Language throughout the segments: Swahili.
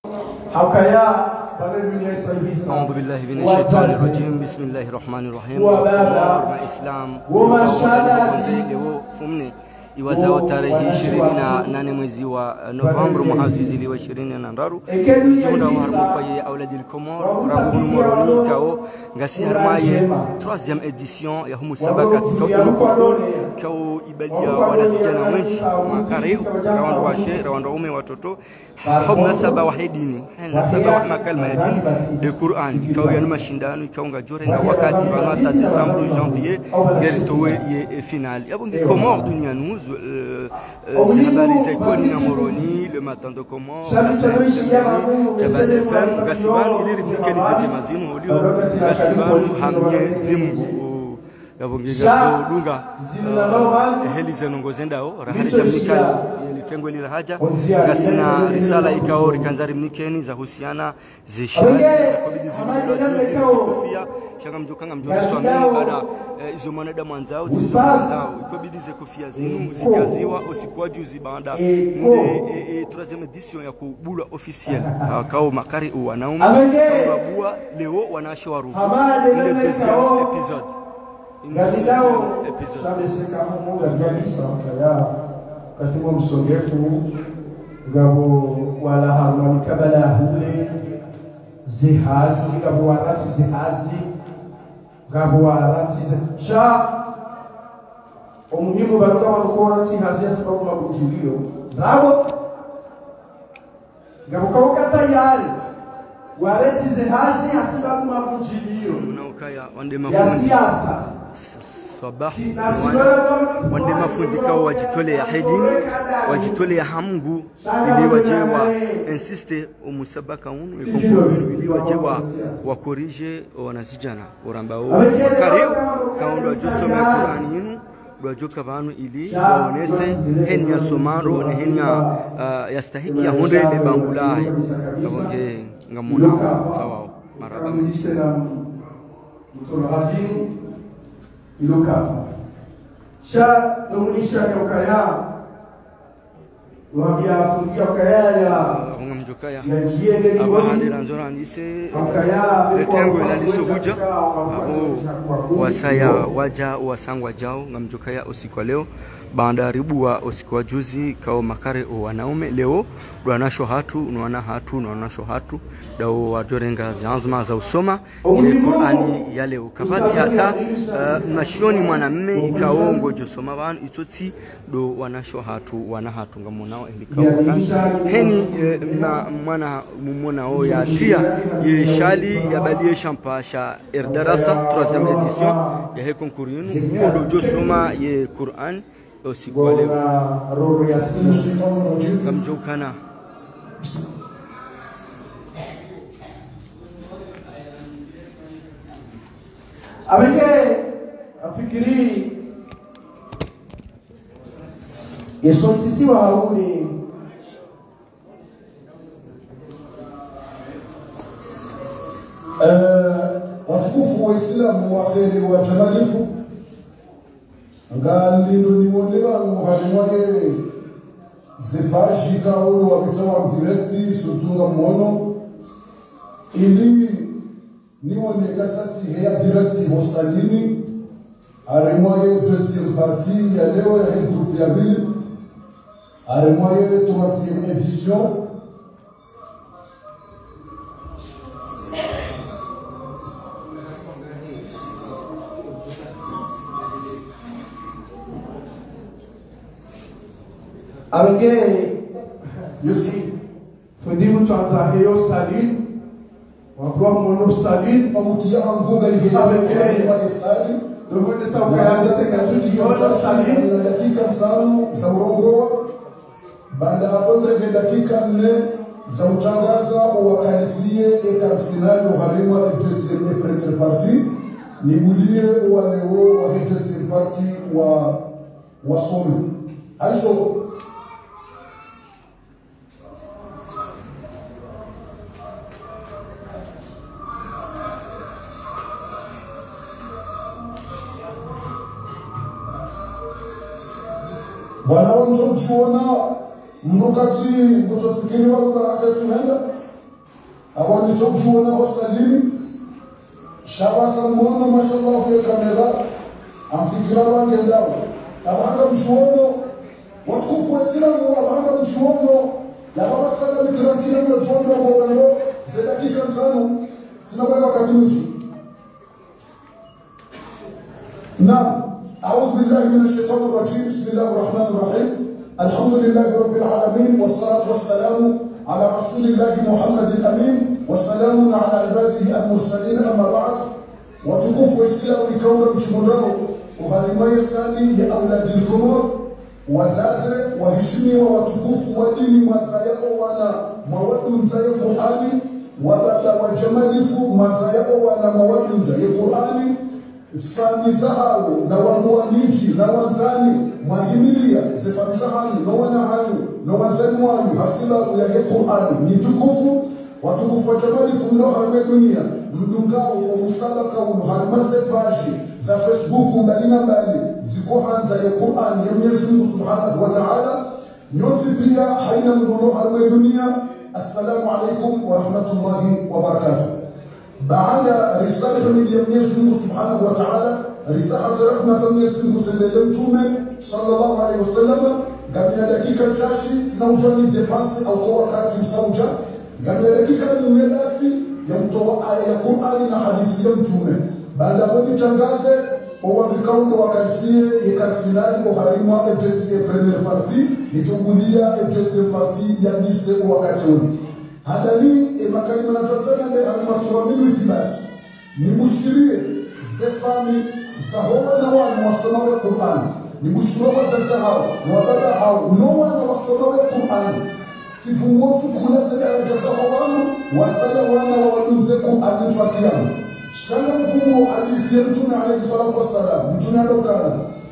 أعوذ بالله من الشيطان الرجيم بسم الله الرحمن الرحيم إسلام iwazao tarehe 28 mwezi wa Novemba mwaka 2023 jumla wa harmufaye auladil Comor rabun moroni kao ngasi harmaye 3e édition ya humusabaka kao concours kao ibalia wanasijana wengi makariu rawando washe rawando ume watoto hubna saba wahidini na saba makalma ya dini de Qur'an kao ya mashindano kao ngajore na wakati wa December janvier gertowe ye final yabongi Comor dunia nous le matin de Comor, Jabal FM, Gassiban, il est répliqué les étémazines au lieu Gassiban, Hamye, Zimbu, Yabongiga, Lunga, Helize Nongozendao, Rahari Jamnikali, Tengo Lila Haja, Gassina, Risala Ikao, Rikanzari Mnikeni, Zahusiana, Zeshani, Zakobidi Zimbu, Shagam Jokangam Jokiswami, Bada, Izomaneda Manzao, Zizanzao, Ikobidi Zekofia Zinu, Zikaziwa, Osikuwa Juzi Banda, Nde, 3e édition ya kubula officiel, Kao Makari Uwanaume, Kababua, Leo, Wanashi Warufu, le 2e épisode. Katibu msongefu ngabo wala harmoni kabala hule zihazi ngabo warati zihazi ngabo warati sha umuhimu baruka barukora zihazi asibabu mabujilio rabo ngabo kauka tayari warati zihazi asibabu mabujilio ya siasa صباح وندي mafundi kao wajitole ya hedini wajitole ya hamgu ili wajewa insiste umusabaka unu ikomboni ili wajewa wakorije wanasijana orambao kariu kaondo ajosoma Qur'ani yinu bajoka banu ili waonese henya somaro na henya yastahiki ya honde le bangulai kabonge ngamona sawa maraba ilokafa sha domunisha ya ukaya wabia fungia ukaya ya ngamjokaya ya jiende ni abahande ranzora ndise ukaya letengo ila lisobuja wasaya waja wasangwa jao ngamjokaya usiku leo bandaribu wa usiku wa juzi kao makare o wanaume leo wanasho hatu unaona hatu unaona sho hatu dao wajorenga zanzima za usoma ile Qur'ani ya leo kapati hata mashoni mwanamme ikaongo josoma banu itoti do wanasho hatu wana hatu ngamonao elikao heni na mwana mumona o ya tia ye shali ya badie champasha erdarasa 3e édition ya he concours yenu do josoma ye Qur'an usiku leo kamjokana abike afikiri Yesu sisi wa hauni watukufu wa Islamu wa kheri wa jamalifu ngalindo niwonera muhalimwake zipaji kaulu wa bitawa directi sutunga mwono ili niwone gasati heya directi hosalini arimwaye 2e partie ya leo ya groupe ya ville arimwaye 3e édition Abenge Yesu fudimu chanza heyo salin wapwa mono salin pamutia angonga ile abenge wa salin ndio sa ukayanda sekatuti yote salin na dakika 5 za urongo baada hapo ndio dakika 4 za utangaza wakalifie eka finali uharima 2e et première partie nibulie wale wa 2e partie wa wasomi aiso wala wanzo chuona mnukati kutofikiri wala akatuenda walichochuona wasalini shabasa mmono mashallah ya kamera amfikira wangendao abanga mshuono watukufu wa Islamu abanga mshuono ya baba sana mitrakina ndio chombo kwa ngalo za dakika 5 tunaweka katunji. نعم أعوذ بالله من الشيطان الرجيم بسم الله الرحمن الرحيم الحمد لله رب العالمين والصلاة والسلام على رسول الله محمد الأمين والسلام على عباده المرسلين أما بعد وتكف إسلام لكون مجمراه وغالما يسالي يا أولاد الكبار وزازة وهشمي وتكف وديني وزايا وانا مواد زي القرآن وبابا وجمالف وزايا وانا مواد زي القرآن famisa hao na wanguaniji na wanzani mahimilia ze famisa hao na wanahanyu na wanzani wanyu hasila ya Qur'ani ni tukufu watukufu wa jamali fundo harme dunia mdungao wa usabaka wa harmase pashi za Facebook ndalina mbali ziko hanza ya Qur'ani ya Mwenyezi Mungu Subhanahu wa Ta'ala nyonzi pia haina mdulo harme dunia. Assalamu alaikum wa rahmatullahi wa barakatuh. بعد رسالة من Mwenyezi Mungu Subhanahu wa Ta'ala risala za Mwenyezi Mungu sallallahu alaihi wasallam kabla dakika chache tunaujani depense au kwa wakati msauja kabla dakika mbelasi ya mtoa aya ya Qur'ani na hadithi ya mtume baada ya kutangaza au vikao wakalifie ikalfinali kwa harima EPC première partie nichungulia EPC partie ya mise wakati huu hadani makalima na totana ndio alimatuamini itibasi ni bushirie zefami sahoba na wana wasoma wa Qur'an ni bushiro watata hao wa baba hao no wana wasoma wa Qur'an sifungofu kula sada watasahawanu wasala wana wa wadunze Qur'an tuakiamu shana mfungo hadithi ya mtume alayhi salatu wassalam mtume alokana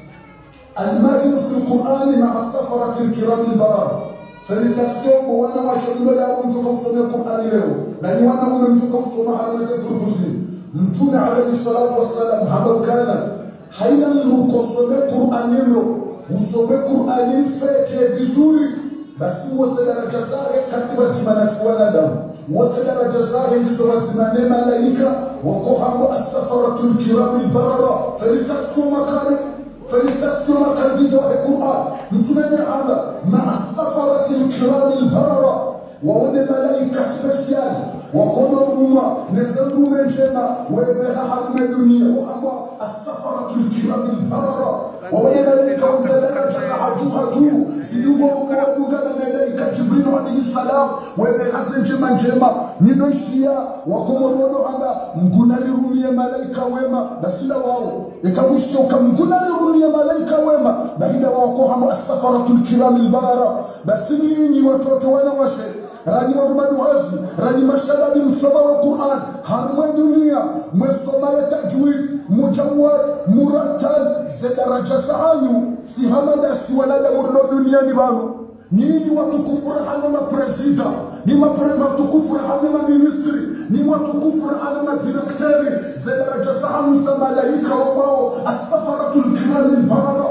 al-mahir fi al-Qur'an ma'a safarati al-kiram al-barar Félicitations pour wana washauri ya mtoka usome Qur'ani leo na ni wana mtoka usoma halmashauri purpose mtume alayhi salatu wassalam habakana haina mtu kusome Qur'ani leo usome Qur'ani fete vizuri basi wasala daraja katika timanasi wanadamu wasala daraja ndizo watimane malaika wako hapo as-safaratul kiram al-barara. Félicitations makare félicitations à candidat au Coran mtumene anda ma safarati al-kiram al-barara waone malaika special wakona huruma nezandume njema wewe harma dunia wa as-safaratu al-kiram al-barara waone malaika mtadaka tasahajuhatu sidugo ukadugana malaika Jibril alayhi salam wewe hasenjema njema nidoshia wakomorodo anda mgunari rumie malaika wema basila wao ikawishoka mgunari rumie malaika wema baada wao hamo as-safaratu al-kiram al-barara basini watoto wanawashe rani wa maduhazi rani mashababi msoma wa Qur'an harma dunia msoma ya tajwid mujawwad murattal daraja sahanyu si hamada si walada murdo duniani bano nyinyi watu kufurahana na president ni maprema tukufurahana na ministry ni watu kufurahana na director daraja sahanyu za malaika wao as-safaratul kiram al-barara.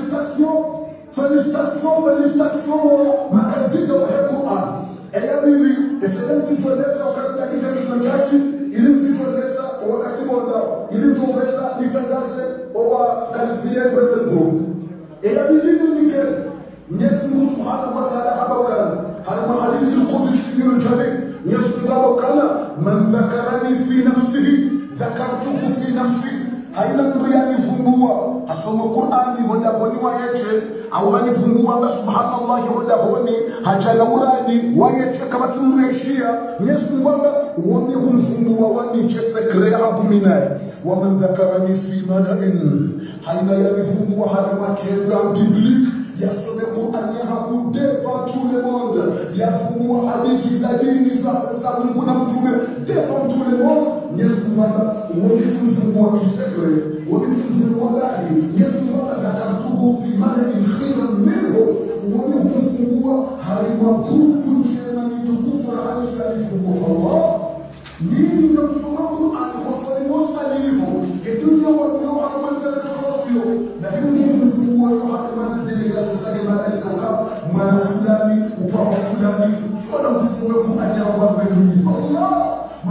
Félicitations makandida wa Qur'an. Eya bibi esele mtijoleza wakati dakika kizochashi ili mtijoleza wakati mwanda ili mtijoleza nitangaze owa kalifie kwende group. Eya bibi nike Mwenyezi Mungu Subhanahu wa Ta'ala habakana harma hadisi al-Qudsi yurjami Mwenyezi Mungu habakana man dhakarani fi nafsihi dhakartuhu fi nafsi. Haina mtu yanifungua asoma Qur'ani hoda honi wayeche au hanifungua Allah subhanallahi hoda honi hajala urani wayeche kama tumreshia Yesu kwamba wami humfungua waniche sekre hapo minaye wa man dhakarani fi mala'in haina yanifungua harma tenda biblik yasome Qur'ani hapo devant tout le monde yafungua hadithi za dini za Mungu na mtume devant tout le monde. Yesu kwamba wamefungua kisekre wamefungua ndani Yesu kwamba dhakartuhu fi mala'in khairan minhu wamefungua harima grupu njema ni tukufu rahani salifungua Allah nini namsoma Qur'ani wasali wasalimu dunia watu harmasala sosio na hili mfungua harmasala delegations za malaika kama mwana fulani upao fulani fala kusoma Qur'ani wa mbinguni Allah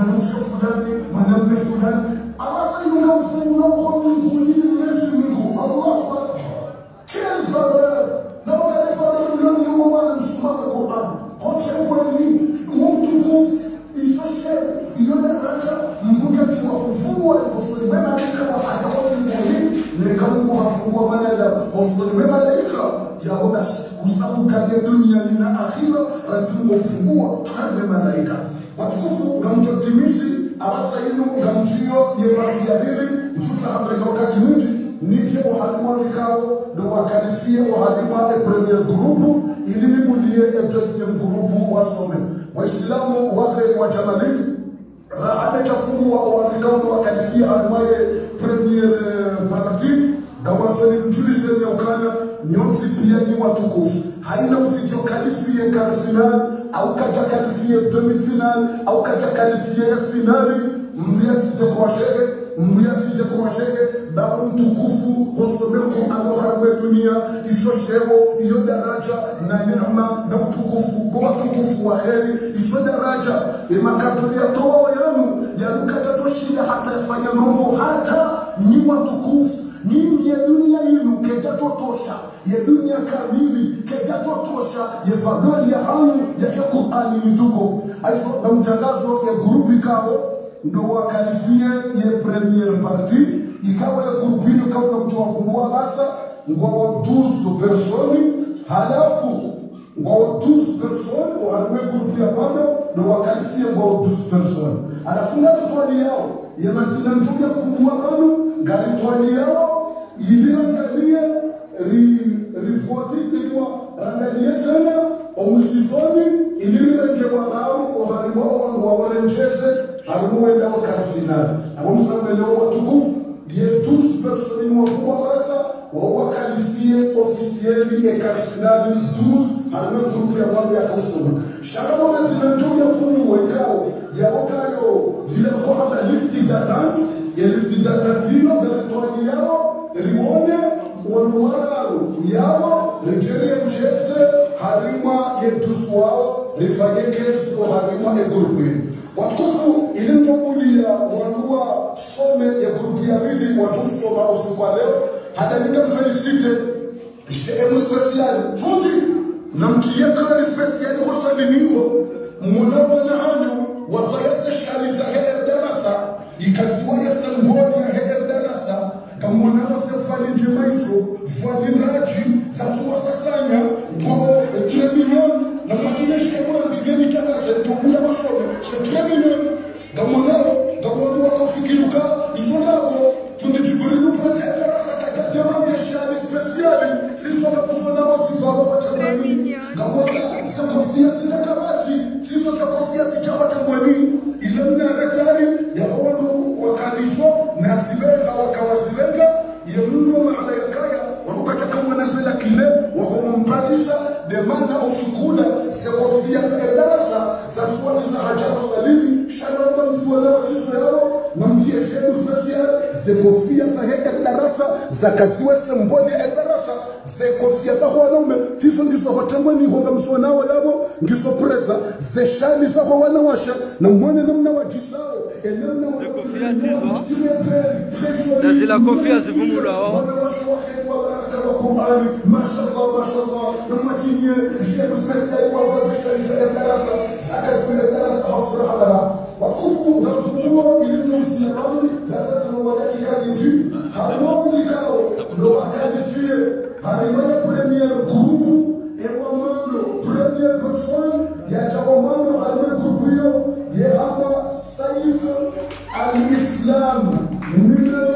fulani awasainunga mfungulo mungu ni Mwenyezi Mungu Allahu Akbar kila fadhila na wakati fadhila ndio yumo wana msoma Qur'an hote kwa nini mtukufu isoshe iyo daraja mbuga kwa kufungwa usuli malaika wa hayawani ndani leka Mungu afungua manada usuli malaika yaona usabu kati dunia na akhira ratibu kufungua hadi malaika watukufu ngamtotimisi abasainu ngamjio yeparti ya bibi mtutahamreka wakati mwingi nije uhadima vikao do wakalifie uhadima premier grupu ili nibulie deuxième grupu wasome waislamu wafe wa jamalizi amechafungua uhadikao do wakalifie hadimaye premier parti Gawazoni mjulize nyokana nyonsi pia ni watukufu haina uzijo kalifie kar final au kaja kalifie demi final au kaja kalifie finali mriasije kwa shege baba mtukufu hosomeko aloharme dunia isho shego iyo daraja na neema na utukufu kwa watukufu wa heri isho daraja imakatoria toa yanu yanukata toshinda hata yafanya mambo hata ni watukufu nini ya dunia yinu kejato tosha ya dunia kamili kejato tosha ya fadhili ya hamu ya Qur'ani mtukufu aiso na mtangazo ya grupi kao ndo wakalifie ya premier parti ikawa ya grupino kama mtu wafungua basa ngwa 12 personi halafu ngwa 12 personi wanawe grupi ya mano ndo wakalifie ngwa 12 personi halafu ngari twali yao ya matina njuga fungua mano ngari twali yao iliangalia rifotitiwa rangalia tena omusizoni ilirengewa rao ohariwa wa warenjeze haruwenda wa karfinali abo msamelewa watukufu ye 12 personi wafungwa basa wa wakalifie ofisieli ya karfinali 12 haruwe grupu ya wabu ya kausuma shaka wa matina fungu wa ikao ya wakayo vile kwa na listi datante ya listi datantino galetwani yao Limone wanuwararu yao rejeria mchese harima yetusu wao rifanyekesi o harima ya grupu watukufu ilimtomulia wanua some ya grupu ya mili watufu wa usiku wa leo hada nika felicite sheemu speciali fundi na mtiyekari speciali hosaliniwo mwonawa na hanyu wafayase shali za heer darasa ikasiwa ya salmboni ya heer darasa kamona wasefali njemaizo vwali mraji satsuwa sasanya ngo 3 million na matine shekura nzigeni takaze ntobuya wasome se 3 million kamona gabondo wakafikiruka izolabo tunijiburilu protege rasa kakademante shali speciali sizo na kusona wasifaba watamani gaboka sakofia zina kabati sizo sakofia zicha watamani ile mna retari ya hondo wakanizo na sibeha wakawazilenga ya mundu wa mahala ya kaya wakukacha kama nasela kile wahomo mpadisa demana osukula sekofia za edarasa za suwani za hajara salimi shalamba msuwala wa tiso yao na mtia shedu special sekofia za edarasa za kasiwe semboli edarasa sekofia za wanaume tiso ngiso hotengwe ni honga msuwana wa yabo ngiso preza zeshali za wanawasha na mwone namna wajisao sekofia tiso na zila kofia zivumula wao mashallah mashallah namatinye shedu special wa zeshali za edarasa zakasiwe edarasa hasra halala watukufu ngamfunguo ilimjomsiyamu lazima wadaki kazi nji harmoni kao ndo wakalifie harimaya premier grupu ewa mando premier person ya jawa mando harimaya grupu yo ye hapa Saif al-Islam numero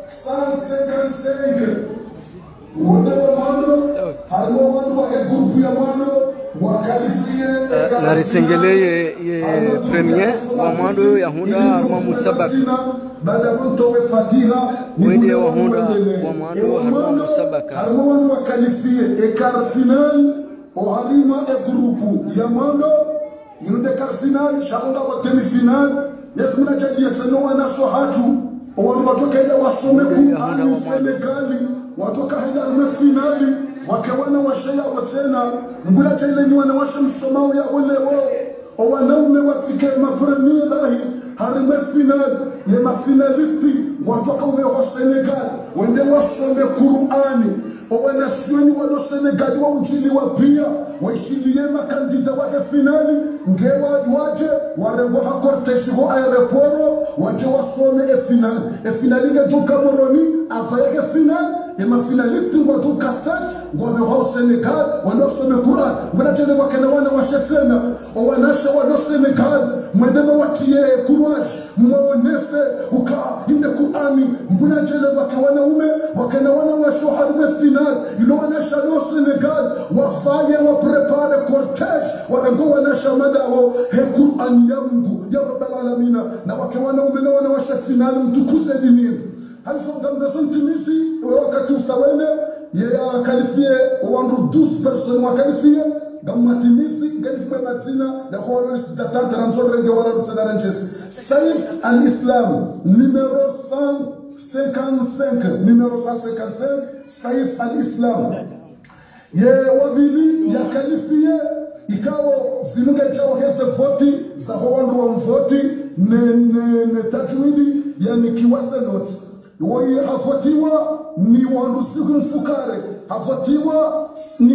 155 wada wa mando harimaya mando wa grupu ya mando wakalifie na ritengele ye premier wa mando ya hunda wa musabaka baada mtowe fatiha mwende wa hunda wa mando wa musabaka harmoni wakalifie ekar final o harima e grupu ya mando yunde kar final shanga wa demi final yasmuna jadi yatano wana shohatu o watu watoka ile wasome Qur'ani Senegali watoka ile finali wakawana washaya watena mbula tele ni wanawasha msomao ya wale wao o wanaume watike mapremier lahi harime final ye mafinalisti watoka umeho Senegal wende wasome Qur'ani owanasioni wado Senegal wa ujili wa pia waishilie makandida wake finali ngewa waje warembo hakorteshi ho aeroporo waje wasome finali ngejuka moroni afayeke finali ye mafinalisti watoka set wameho Senegal wanosome Qur'an mwanachele wakena wana washetena owanasha wado Senegal mwendema watie courage mwaonese uka inde Qur'ani mwanachele wakena ume wakena wana washoharume final ilo wanasha do Senegal wafaye wa prepare cortege warango wanasha madao he Qur'an ya Mungu ya Rabbal Alamin na wakewana ume na wana washa final mtukuze dini haliso gambezo ntimisi wakati usawene ya kalifie wandu 12 personnes wakalifie gammatimisi galifwe matina da honoris datante ranzor rege wala rutena ranches Saif al-Islam numéro 155 numéro 155 Saif al-Islam ye wabili ya kalifie ikawo zinuga jao heze voti za howandu wa mvoti ne tajwidi yani kiwase noti woi havotiwa ni wandu siku mfukare havotiwa ni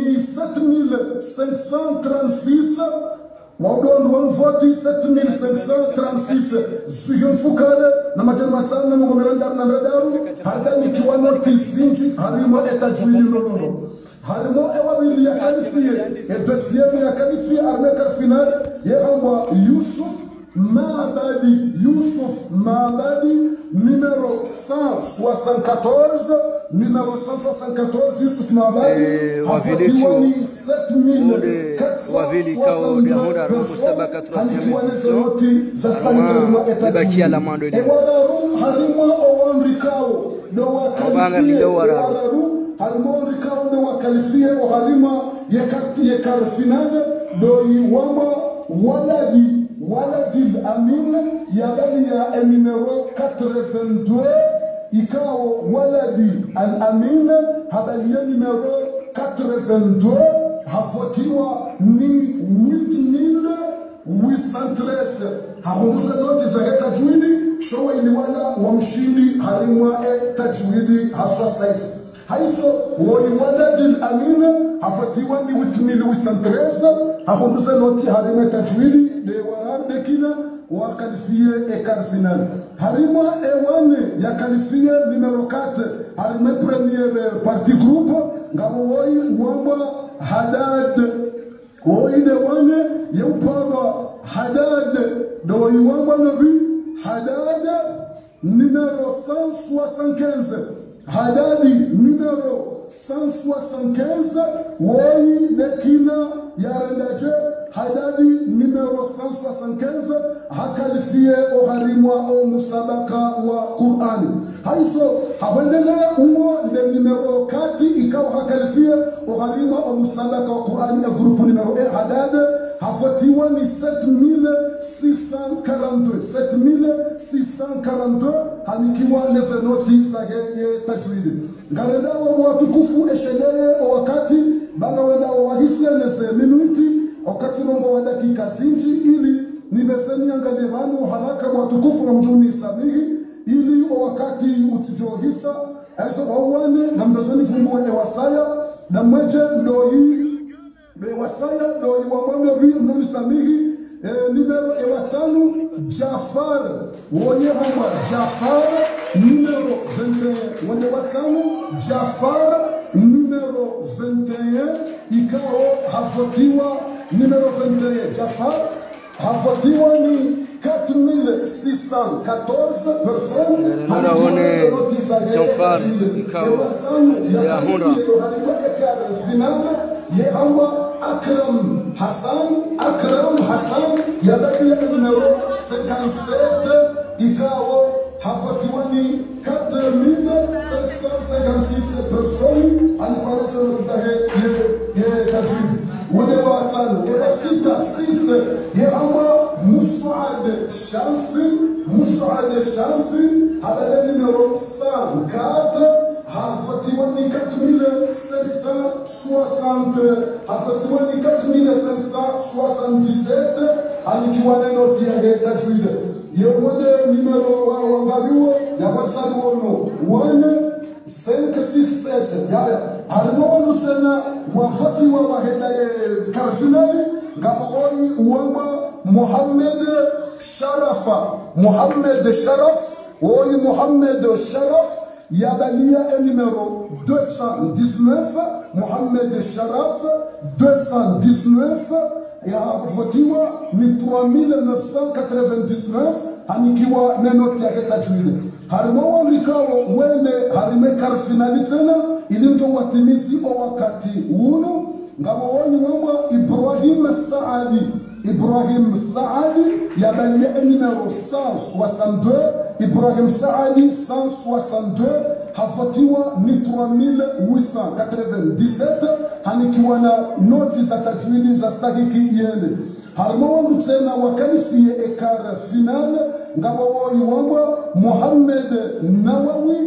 7536 Wadon one vote 7536 Suyon Fukare na majamatana na mgomeranda na radaru hada nikiwa notice inchi harimo etajwili nono harimo ewabili ya kalifie deuxième ya kalifie armeka final yeamba Yusuf Maabadi numéro 174 numéro 174 Yusuf Maabadi hafatiwa ni 7462 personnes halikuwa nezenoti za stalikarima etajini ewararu harima owanrikao do wakalifie ewararu harima owanrikao do wakalifie o harima yekarfinade do yiwama Waladil Amin yabali ya numéro 82 ikao Waladi al-Amin habali ya numéro 82 havotiwa ni 8813 hakunguza noti za tajwidi showa iliwala wa mshindi harimwa tajwidi haswa saisi haiso woi Waladil Amin havotiwa ni 8813 hakunguza noti harimwa tajwidi de warande kina wa kalifie final harima ewane ya kalifie numéro 4 harima première partie groupe ngabo woi wamba Hadad woi de wane yupaba Hadad do woi wamba nabi Hadad numéro 175 Hadadi numéro 175 woi de kina yarendaje Hadadi numéro 175 hakalifie o harimwa o musabaka wa Qur'an haiso hawendele umo de numéro 4 ikaw hakalifie o harimwa o musabaka wa Qur'an ya groupe numéro 1 Hadad hafatiwa ni 7642 hanikiwa nese noti sage tajwidi ngarenda wa watukufu eshelele o wakati banga wenda wa wahisia nese minuti wakati rongo wa dakika zinji ili nibeseni angalie manu haraka watukufu wa mjuni samihi ili wakati utijohisa aiso wawane na mbezoni funguwe ewasaya na mweje ndoi ewasaya ndoi wa mwendo rio mjuni samihi numéro ewatanu Jafar woye hama Jafar numéro 21 wende watanu Jafar numéro 21 ikao havotiwa numéro 21 Jafar havotiwa ni 4614 personnes hanaone Jafar ikao ya honra yehawa Akram Hassan yabaki numéro 57 ikao havotiwa ni 4756 personnes alikuwa zahe ye tajwid wale watano erasita 6 yehawa Mus'ad Shamsi habala numéro 104 hafatiwa ni 4760 hafatiwa ni 4577 alikiwa na noti ya tajwid yewone numero wa ngariwo ya wasali wono 1 5 6 7 ya harimo wonu tena wafati wa wahela karfinali ngaboni uwamba Mohamed Sharafa Mohamed Sharaf oyi Mohamed Sharaf yabalia numéro 219 Mohamed Sharaf 219 ya votiwa ni 3999 hanikiwa nenoti yake tajwidi harimo walikao wene harime karfinali tena ilinto watimisi o wakati uno ngabo woni ngomba Ibrahim Saadi yabalia numéro 162 Ibrahim Saadi 162 hafatiwa ni 3897 hanikiwa na noti za tajwidi za stahiki yende harimo wangu tena wakalifie ekara final ngabo woni wamba Mohamed Nawawi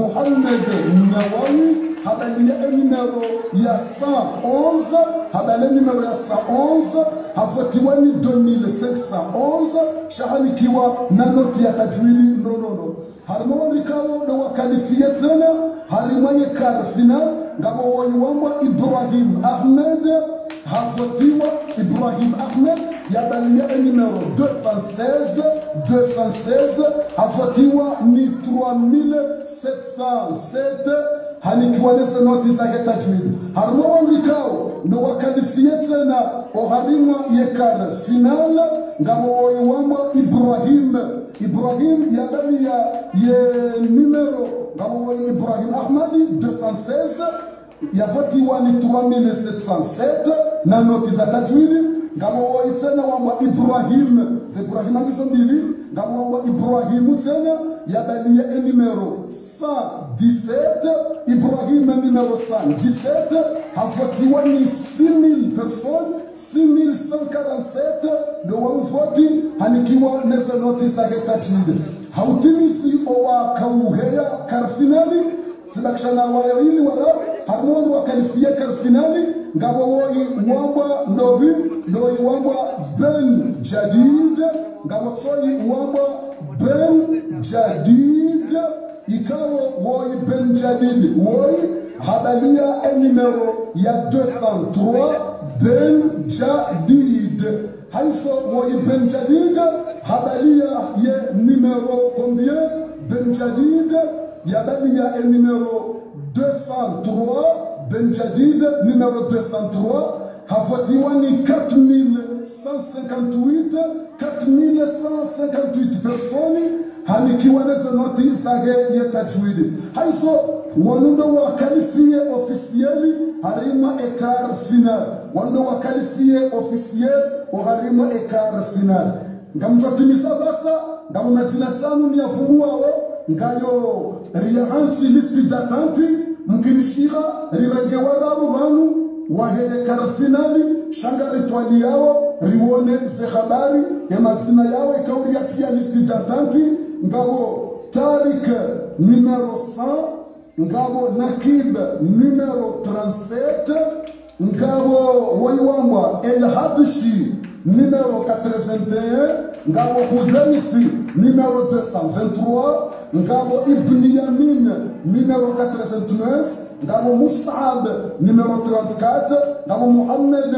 habalia numéro ya 111 habalia numéro ya 111 hafatiwa ni 2511 shahanikiwa na noti ya tajwidi ndonono harimo wanikawo na wakalifie tena harimo ekara final ngabo woni wamba Ibrahim Ahmed hafatiwa Ibrahim Ahmed yabalia numéro 216 hafatiwa ni 3707 hanikiwa nese noti zake tajwidi harimo wandikao ndo wakalifie tena oharima yekara final ngabo woyi wamba Ibrahim yabalia ye numéro ngabo woyi Ibrahim Ahmadi 216 yafatiwa ni 3707 na noti za tajwidi ngabo woyi tena wamba Ibrahim angizo mbili ngabo wamba Ibrahim tena yabalia numéro 117 Ibrahim numéro 117 hafatiwa ni 6000 personnes 6147 do wamfoti hanikiwa nesa noti za tajwidi hautimisi owa kauheya karfinali tibakshana wawili wara harmoni wakalifia karfinali ngabo woyi wamba ndobi wamba Ben Jadid ngabo tsoyi wamba Ben Jadid ikawo woyi Ben Jadid woyi habalia numéro ya 203 Ben Jadid haiso woyi Ben Jadid habalia ye numéro combien Ben Jadid yabalia numéro 203 Ben Jadid numéro 203 hafatiwa ni 4158 personnes hanikiwa neza noti zake ya tajwidi haiso wanundo wakalifie officieli harima ekar final wanundo wakalifie officiel harima ekar final ngamjotimisa basa ngamumatina tsanu ni yafunguao ngayo riyansi listi datanti mkinishira rirangewarabu banu wahele karfinali shanga ritwali yao riwone ze habari ya mazina yao ikauri yatia listi datanti ngabo Tarik numéro 100 ngabo Nakib numéro 37 ngabo Waiwamba El Habishi numéro 81 ngabo Hudanifi numéro 223 ngabo Ibn Yamin numéro 89 ngabo Mus'ab numéro 34 ngabo Mohamed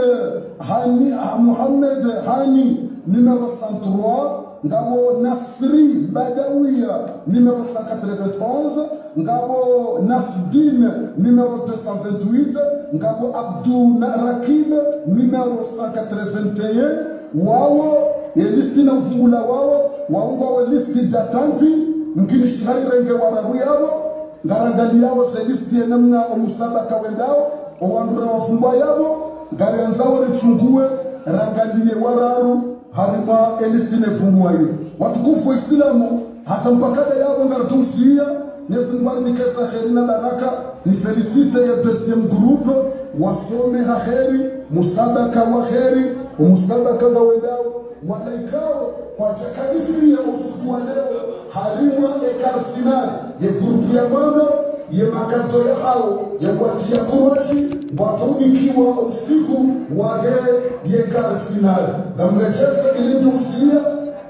Hani numéro 103 ngabo Nasri Badawiya numéro 191 ngabo Nafdin numéro 228 ngabo Abdou Rakib numéro 181 wao ya listi na ufungula wao waunga wa listi datanti mkini shihari renge warabu yao ngarangali yao se listi ya namna omusabaka wendao owandura wafungwa yao ngari anzawa richungue rangalie wararu harima elisti nefungwa hiyo watukufu wa Islamu hata mpakada yao ngaratusia nesi mbari ni kesa kheri na baraka ni felicite ya deuxième groupe wasome haheri musabaka wa kheri umusabaka wa wedao walaikao kwa chakalisi ya usiku wa leo harima ekar final ya grupu ya mwana ya makato ya hao ya watia kurashi watunikiwa usiku wa ekar final na mrechesa ilinjusia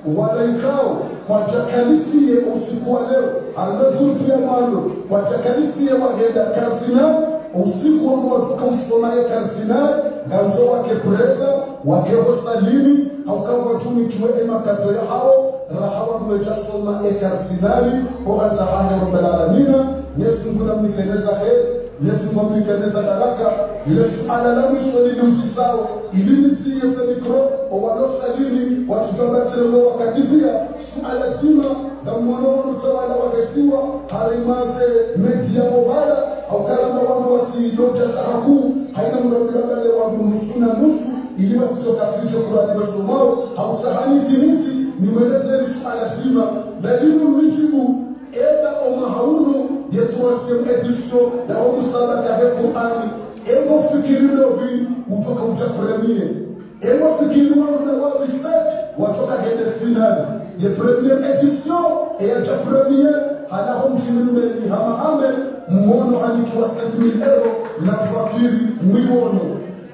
walaikao kwa jakalisiye usiku wa leo almegrupu ya mwalo kwa jakalisiye wagenda karsina usiku wa watuka usomaye karsina ganzo wake presa wake hosalini haukawa juni kiwe makato ya hao rahawa mweja soma karsinali ohanza haya rabbal alamina nesunguna mnikeneza nesunguna mnikeneza baraka ile suala la mwisho liliusisao ili nisiye mikro owalo salini watutambatselo wakati pia suala zima na mwono utawala wahesiwa harimase media mobala au kalama wangu wati doja sahaku haina mnamila bale wangu nusu na nusu ili watichoka ficho kurani besomao hausahani tinisi nimeleze suala zima dalinu mijibu eba omahauno yetuwasem edition na omusabaka he Qur'ani ego fikiri dobi utoka uchapremie ego fikiri wana wa research watoka hende finali ye premier edition e ya chapremie hala homjimbe ni hamahame mmono alikiwa 5,000 euro na fatiri miono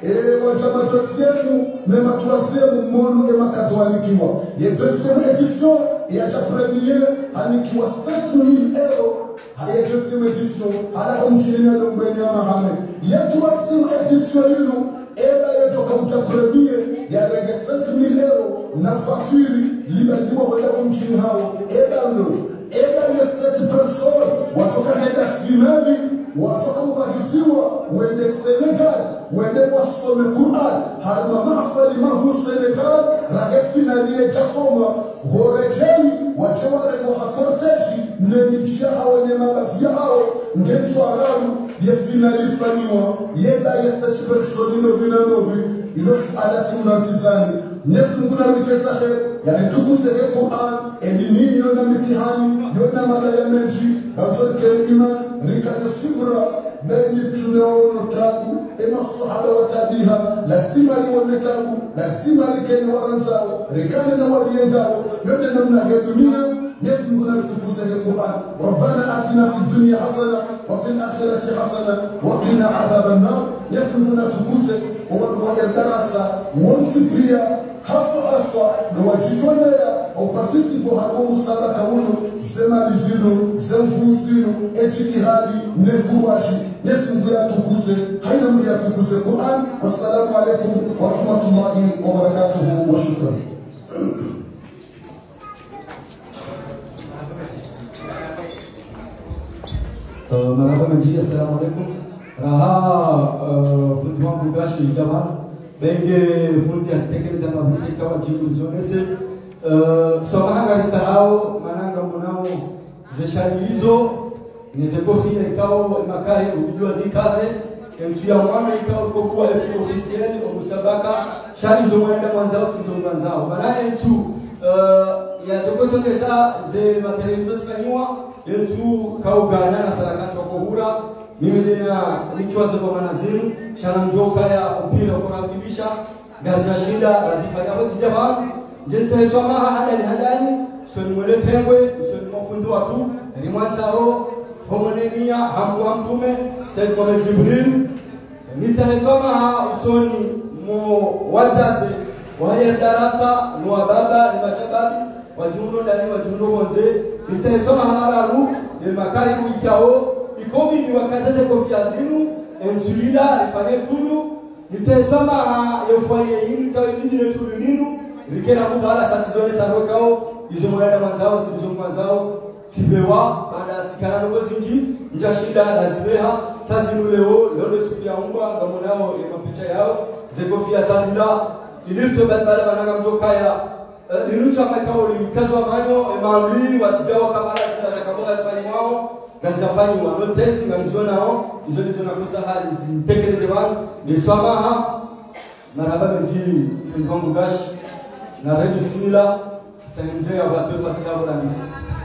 wajamatosiemu mematuasemu mmono emakatwalikiwa ye deuxième edition e ya chapremie alikiwa 7,000 euro haye deuxième édition ala homjimbe na longweni hamahame yetuwasemu edition yinu eba yetoka ucha premier ya rege 5,000 euro na faturi libaliwa wala homjini hao eba ndo eba ye 7 personnes watoka henda finali watoka ubahisiwa wende Senegal wende wasome Qur'an harma mahfali mahu Senegal rage finali ya jasoma horejeli wacheware wa hakorteji nemichia hao ne mabafia hao ngenzo araru ye finali faniwa yeba ye 7 personnes no binanobi ilo suala tunatizani nefunguna mikesa khair yani tukuze Qur'an elini yona mitihani yona madaya menji bazorke iman rikana subra beni tunaono tabu ema sahaba watabiha lazima lione tabu lazima likene waranzao rikana na waliendao yote namna ya dunia nefunguna tukuze Qur'an rabbana atina fid dunya hasana wa fil akhirati hasana wa qina adhaban nar nefunguna tukuze wa darasa wonsipia haswa na wajitolea au participo hapo musabaka uno sema lizino zemfusino ejitihadi ne courage nesungura tukuze haina mria tukuze Qur'an. Wassalamu alaykum wa rahmatullahi wa barakatuh wa shukran. Marhaba menjadi assalamu alaykum raha fundwan bugashi jaman benge fundi asitekeleza mabisi kwa jibu zonese somanga lisahau mananga mnao zeshani hizo nizekofia ikao makari ujua zikaze mtu ya mwana ikao kwa officiel musabaka shani zo mwenda mwanzao sizo mwanzao maana mtu ya tokotokeza ze materials zifanywa mtu kaugana na sarakati wa kuhura mimi nina nikiwa za manazimu shana njoka ya mpira kwa kufundisha gaja shida lazifanya wote jamani jente soma hada ni hadani sio mwele tengwe sio mafundo watu ni mwanzao homonenia hambu mtume said kwa Jibril nitasoma usoni mo wazazi wale darasa ni wababa ni mashababi wajundo ndani wajundo wonze nitasoma hararu ni makaribu ikao ikobi ni wakazaze kofia zimu ensulida ifanye tulu nitasoma yofaye yini kwa bidii yetu ninu likena kubala shati zone sarokao izo mwenda mwanzao tizo mwanzao tibewa baada tikana ndogo zinji njashida lazibeha tazimuleo lolo siku ya umba ngamonao mapicha yao zekofia tazila ilirto badala bananga mjokaya linucha makao likazwa manyo emauli watijawa kabala zitakabola sifani wao kazifanywa lotezi ngamzonao izo ndizo nakuza hali zitekeleze wangu niswamaha marhaba menjili tungongo gashi na rebi simila sanzea watu fatikabu na misi.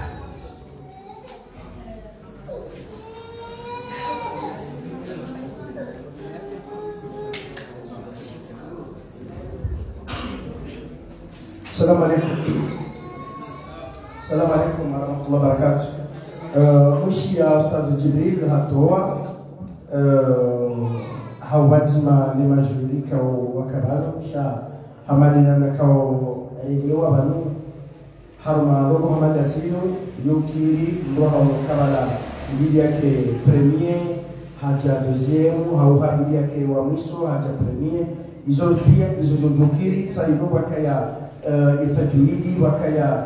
Assalamu alaikum warahmatullahi wabarakatuh. Mushi ya Ustadh Jibril hatoa hawazima ni majulika wakabalo sha hamani na kao elewa banu harma rogo hamada sino yokiri ndoha kamala bili yake premier haja deuxième hauha bili yake wa mwisho haja premier izo pia izo zojokiri saibo wakaya itajuidi wakaya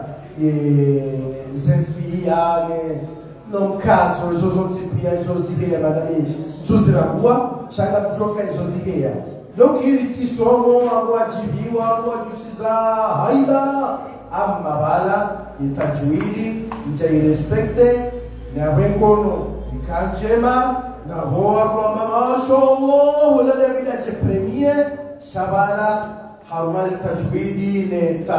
zenfia no caso izo zontipia izo zigea madami zuzirabua shanga kutoka izo zigea yokiri tisomo awajibiwa awajusiza haiba amma bala itajuidi mjairespekte na wengono ikanjema na hoa kwa mama shomo wala bila je premier shabala harmal tajwidi ne ta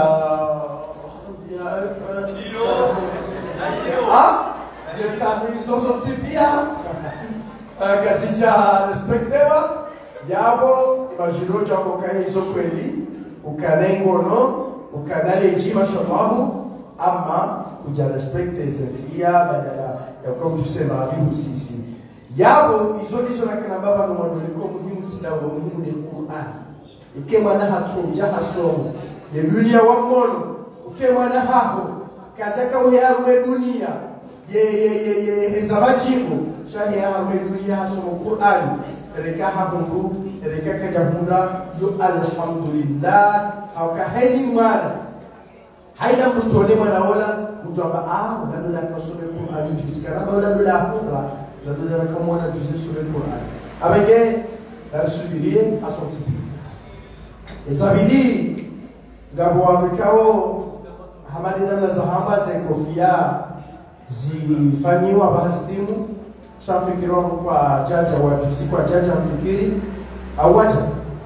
zikamizo tipia kasija respektewa yabo imagino jambo kaizo kweli ukalengo no ukanale jima shabahu ama kuja respecte zefia badala ya kwa kusema bihu sisi yabo izo na kana baba no mwaliko muhimu sida wa muhimu ni Qur'an ike mwana hatunja hasomo ye dunia wa mono uke mwana hapo kataka uyarume dunia ye hezabachiko shahi yarume dunia hasomo Qur'an reka hapo reka kajahunda yo alhamdulillah au kaheni mwana haida mtone mwana wala mtu amba ndio kasome Qur'an jusikana wala ndio hakuna ndio kama wana juzisure Qur'an abenge arsubirie asoti ezabili ngabo wamekao hamadina na zahaba za kofia zifanyiwa bahasimu shafikiro kwa jaja wa juzi kwa jaja mfikiri au wacha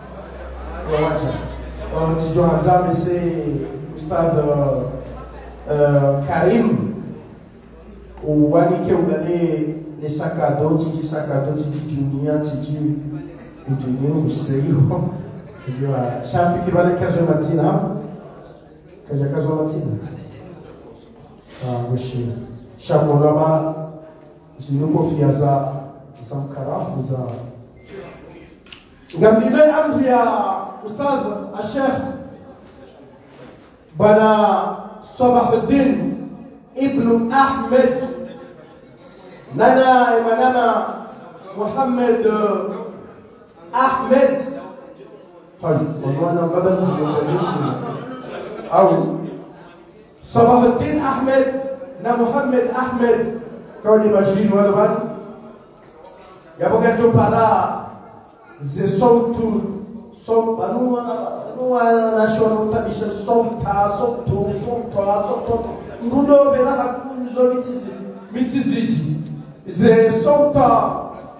tijo hanzame se ustad Karim uwanike ugale ne sakado tiji dunia tiji dunia useyo ndio shafikiri wale kazo matina kazo matina wishi shakolama zinuko fiaza samkarafu za ngambibe amri ya ustadh Sheikh bana Sabahuddin ibn Ahmed nana imanana Muhammad Ahmed hadi wana baba au Sabahuddin Ahmed na Muhammad Ahmed kauli majini wale bwana yaboga tupala ze sautu som banua national tabisha somta ngudo bela hakuzo mitiziji ze sauta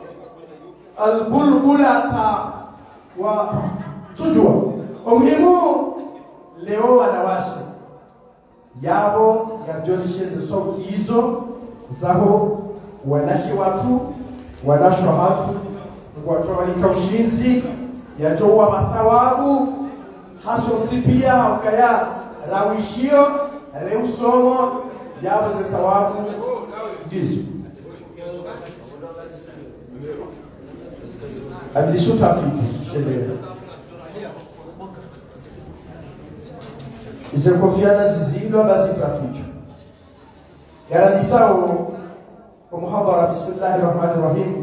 albulbulata wa tujua umuhimu leo wanawasha yabo yajolishe ze sauti hizo zaho wanashi watu wanashwa hatu watu walika ushinzi yajowa mathawabu haso tipia ukaya rawishio leo somo yabo za thawabu hizo abilishuta fiti sheria izo kofiana zizilo basi traficho yarandisao ومحاضرة بسم الله الرحمن الرحيم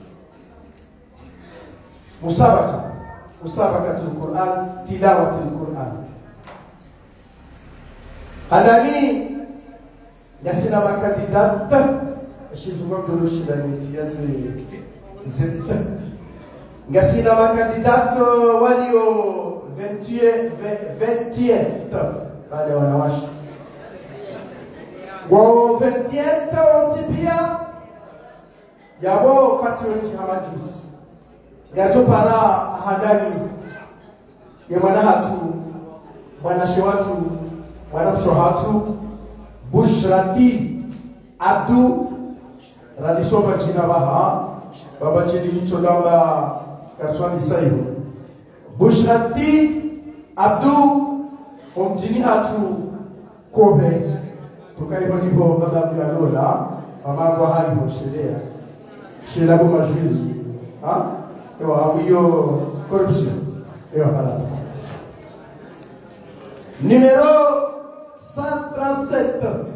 مسابقة القرآن تلاوة القرآن هذا لي يسنا مكاديدات الشيخ مبدو الشلانيتيا زت يسنا مكاديدات وليو 20 بعد ونواش wo 20 otipia yabo katironi hamajuzi gato para hadani ya mwana hatu bwana shewatu bwana shohatu bushrati abdu radisoma jina baha baba chini mchodamba kaswani sahihi bushrati abdu omjini hatu kobe tukaiho nipo baba mjalola mama kwa hali mshelea shela bo majuli hiyo corruption hiyo hala numero 137.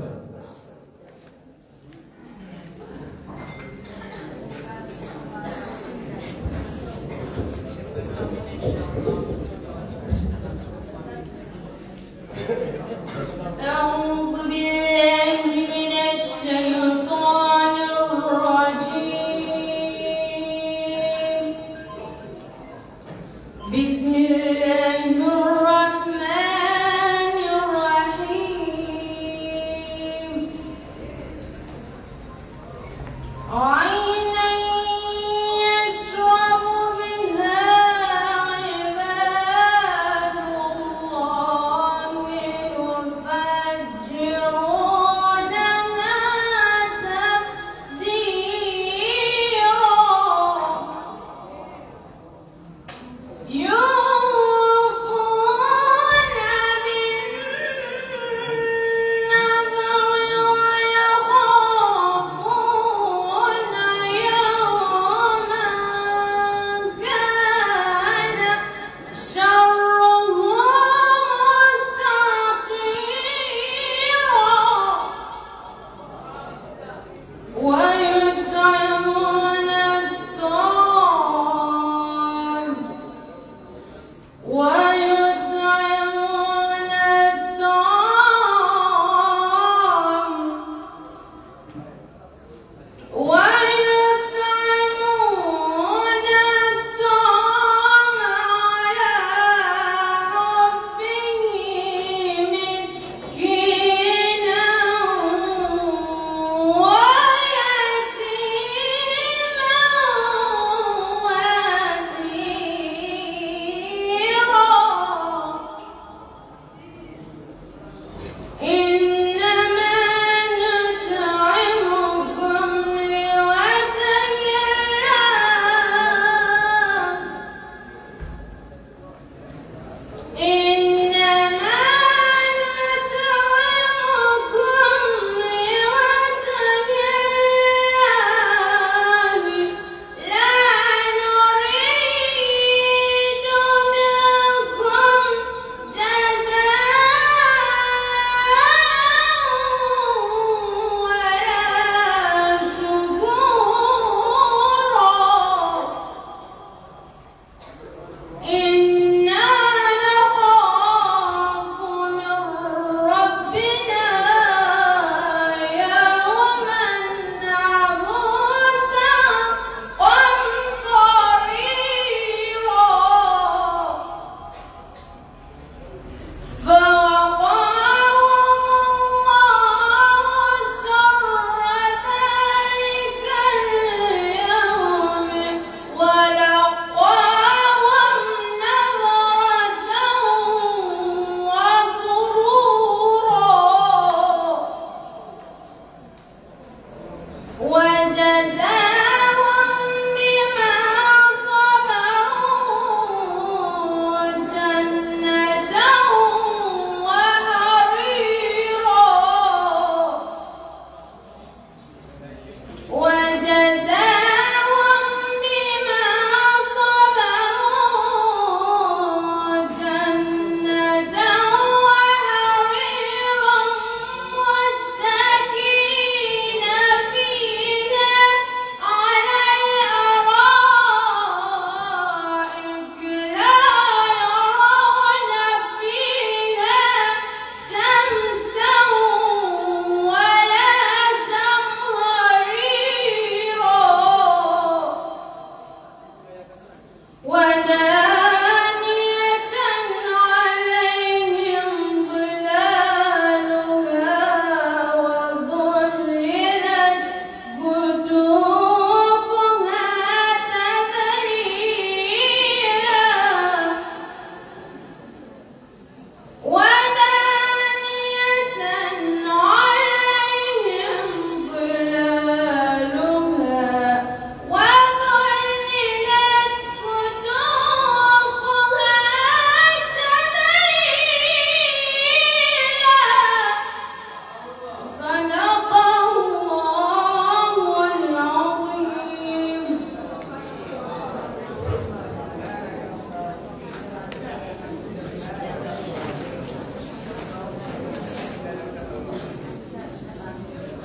بسم الله الرحمن الرحيم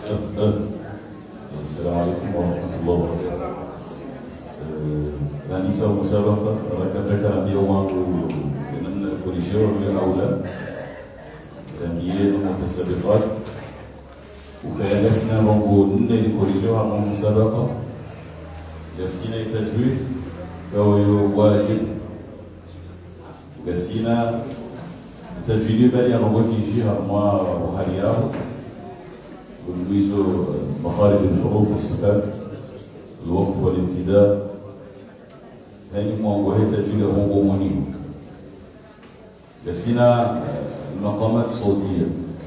السلام عليكم ورحمة الله وبركاته. رئيس المسابقة ذكر اليوم من كوريجيو الأولى من المتسابقات وكالسنا موجودين لكوريجيو المسابقة يسينا التجويد كويو واجب ويسينا التجويد بالي نغوصي جهة ما وهرياه ونويزو مخارج الحروف والصفات الوقف والامتداد هذه موضوعية تجويد هو مهم يسينا المقامات الصوتية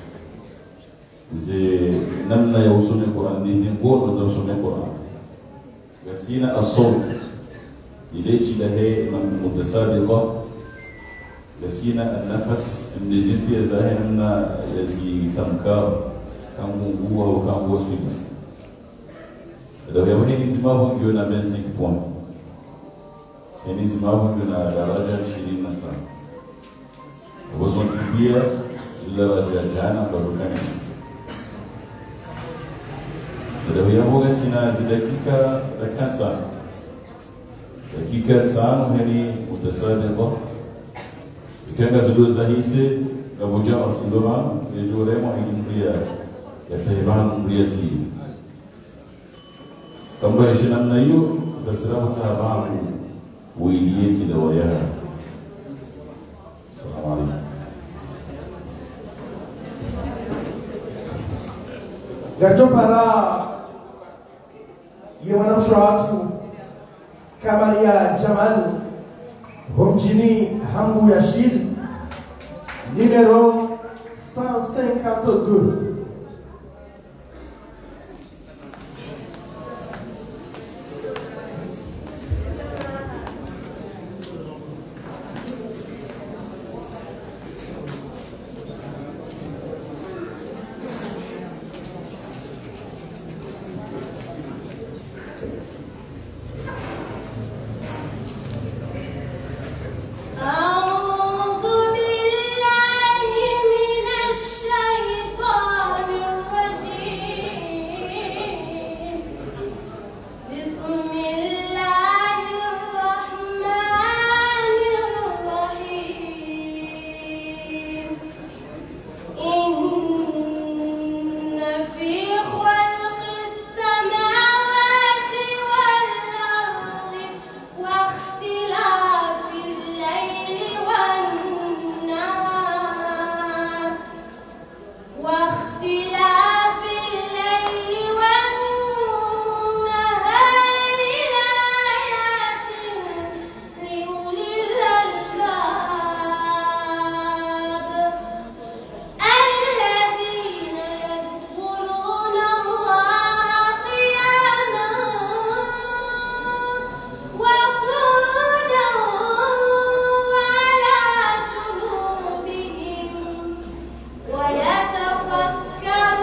زي نمنا يوصل القرآن نزين بور وزوصل القرآن يسينا الصوت إليك لهي متسابقة يسينا النفس النزين فيها زاهي نمنا يزي كمكار كم هو وكم هو سوينا لو يوهي نزماه يونا بين 5 بوان يعني نزماه يونا درجة 20 نسان وزن سبيا لرجع جانا بركان لو يوهي سينا زي دقيقة سان دقيقة سان وهني متسابقة كان زلوز زهيسي أبو جاء السلوان يجوري ما يجوري يتسيبان برياسي تمر يشنا منيو فسرا متابعه ويليتي دواياها السلام عليكم Gato para Yewana Mshoatu Kamalia Jamal Homjini Hambu Yashil numéro 152. ويتفكرون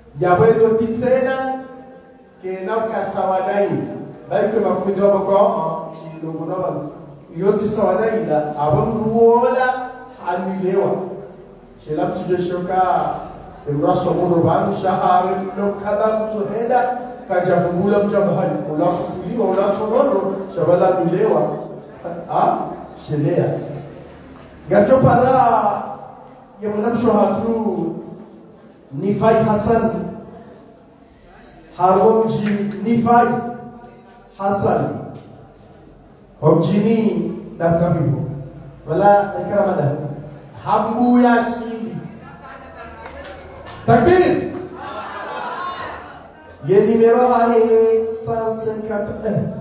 Yawendo titsela ke nauka sawanai baike mafundo bako chilongola yoti sawanai la abamruola amilewa shela mtuje shoka uraso mono banu shahari no kada mtuhenda kajafungula mjabahali ulafufuliwa ulasonoro shabala milewa shelea gato para yamnamsho hatu Nifai Hassan Haromji Nifai Hassan Homjini Dakabibu Wala Ikaramada Hambu Yashidi Takbir Ye numéro est 151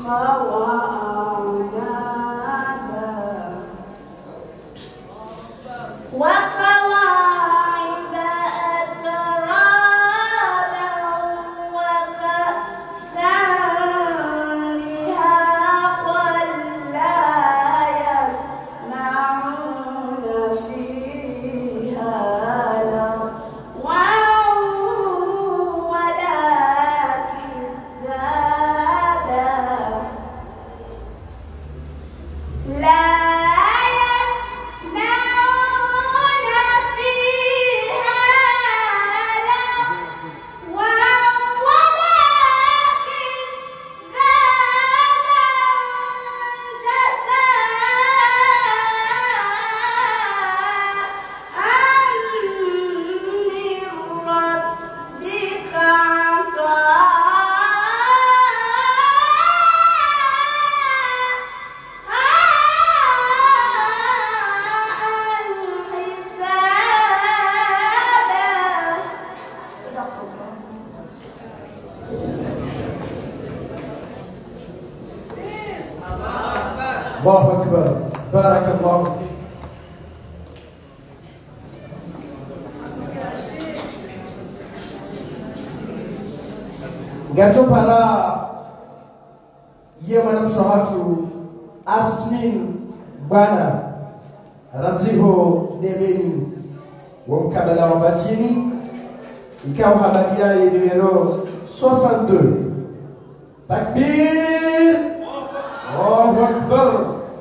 الله أكبر بارك الله فيك. Gato pala ye mwanamsahatu Asmin Bwana Raziho Debeni wa mkabala wa Bachini, ikawa habari yaye numero 62. Takbir, Allahu Akbar.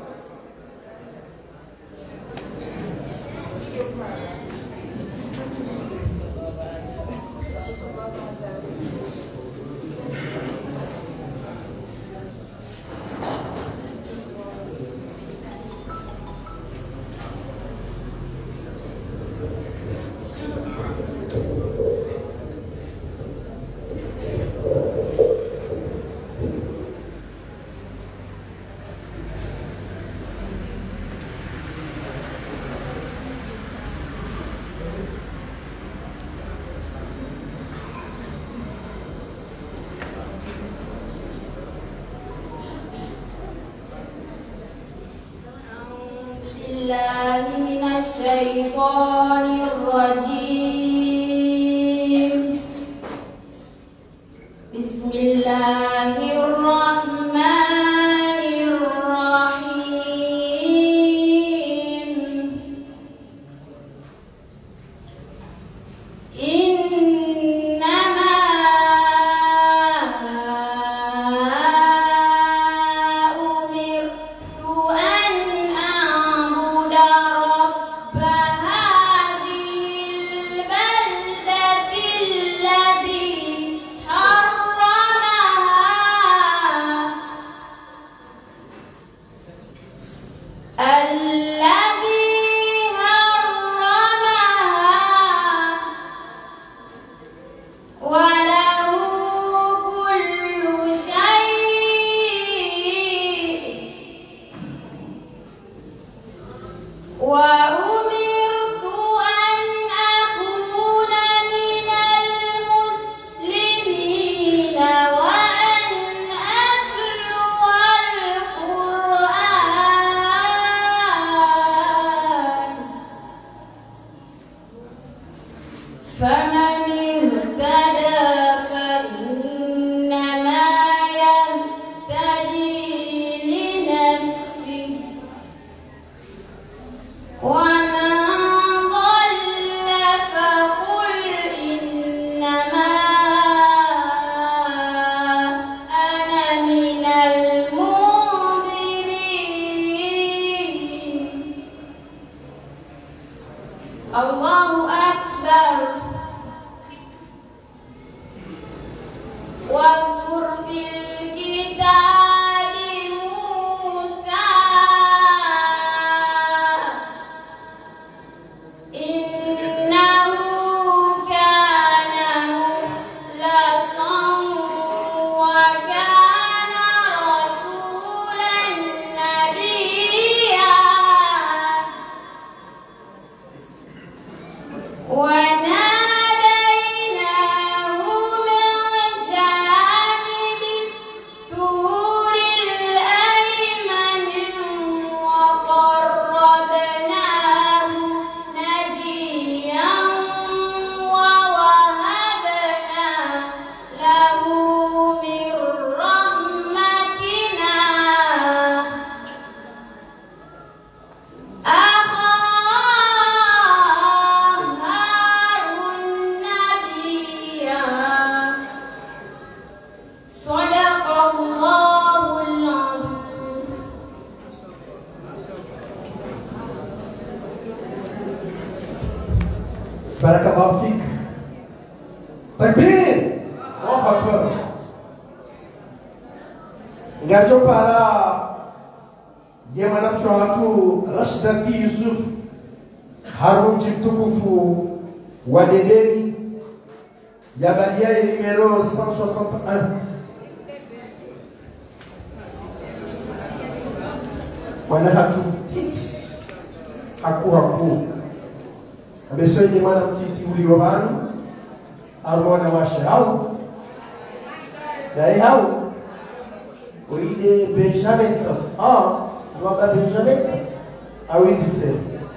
من الشيطان الرجيم. بسم الله الرحمن الرحيم. إنما وأمرت أن أكون من المسلمين وأن أتلو القرآن، فمن اهتدى فإنما يهتدي لنفسه، ومن ضل فقل إنما أنا من المنذرين. الله أكبر. واذكر في الكتاب موسى إنه كان مخلصا وكان رسولا نبيا. ونادى barakallahu fik. Takbir. Allahu akbar. Ngajo para yemana mshohatu Rashidati Yusuf Harun mtukufu wa Dedeni ya badia numero 161. Wana hatu haku abesoje mwana mtiti uliobani armona washau dai hau oide Benjamin Roba Benjamin awidite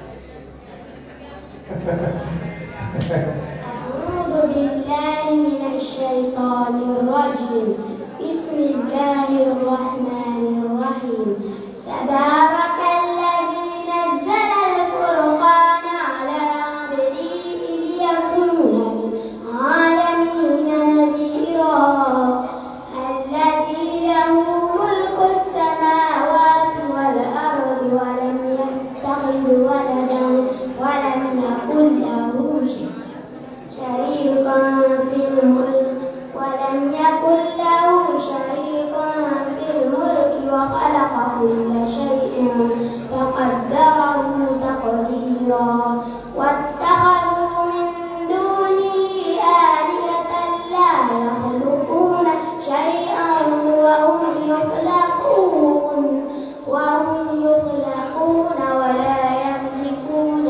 أعوذ بالله من الشيطان الرجيم بسم الله الرحمن الرحيم تبارك الذي نزل الفرقان على عبده ليكون للعالمين نذيرا الذي له ملك السماوات والأرض ولم يتخذ ولدا ولم يكن له شريكا في الملك وخلق كل شيء فقدره تقديرا واتخذوا من دونه آلهة لا يخلقون شيئا وهم يخلقون ولا يملكون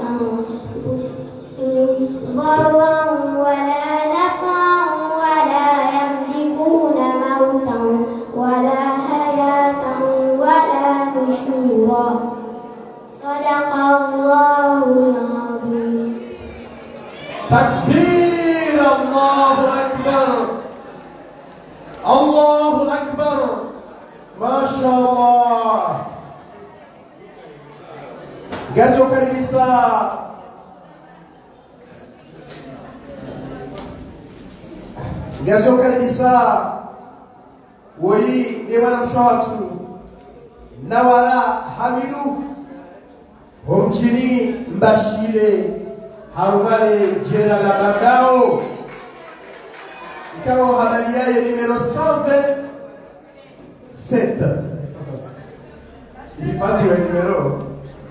لأنفسهم ضرا ولا نفعا ولا يملكون موتا ولا حياة ولا نشورا صدق الله العظيم. تكبير الله أكبر الله أكبر ما شاء الله. Gajo kabisa Gajo kabisa woi ewana mshawatu na wala hamidu homchini mbashile harumale jela la babao ikawa habari yaye numero 127 ifadhi wa numero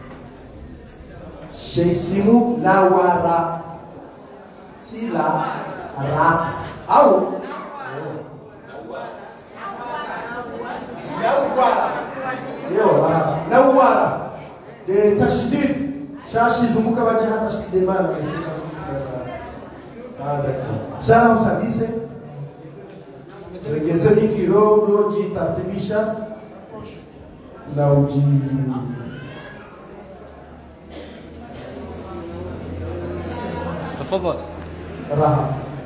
Sheisimu Nawara Tila Ra au Nawara de tashdid shashi zunguka wajaha tashdid mara shana usabise regezeni kirogo jitartibisha na uji تفضل. راحة.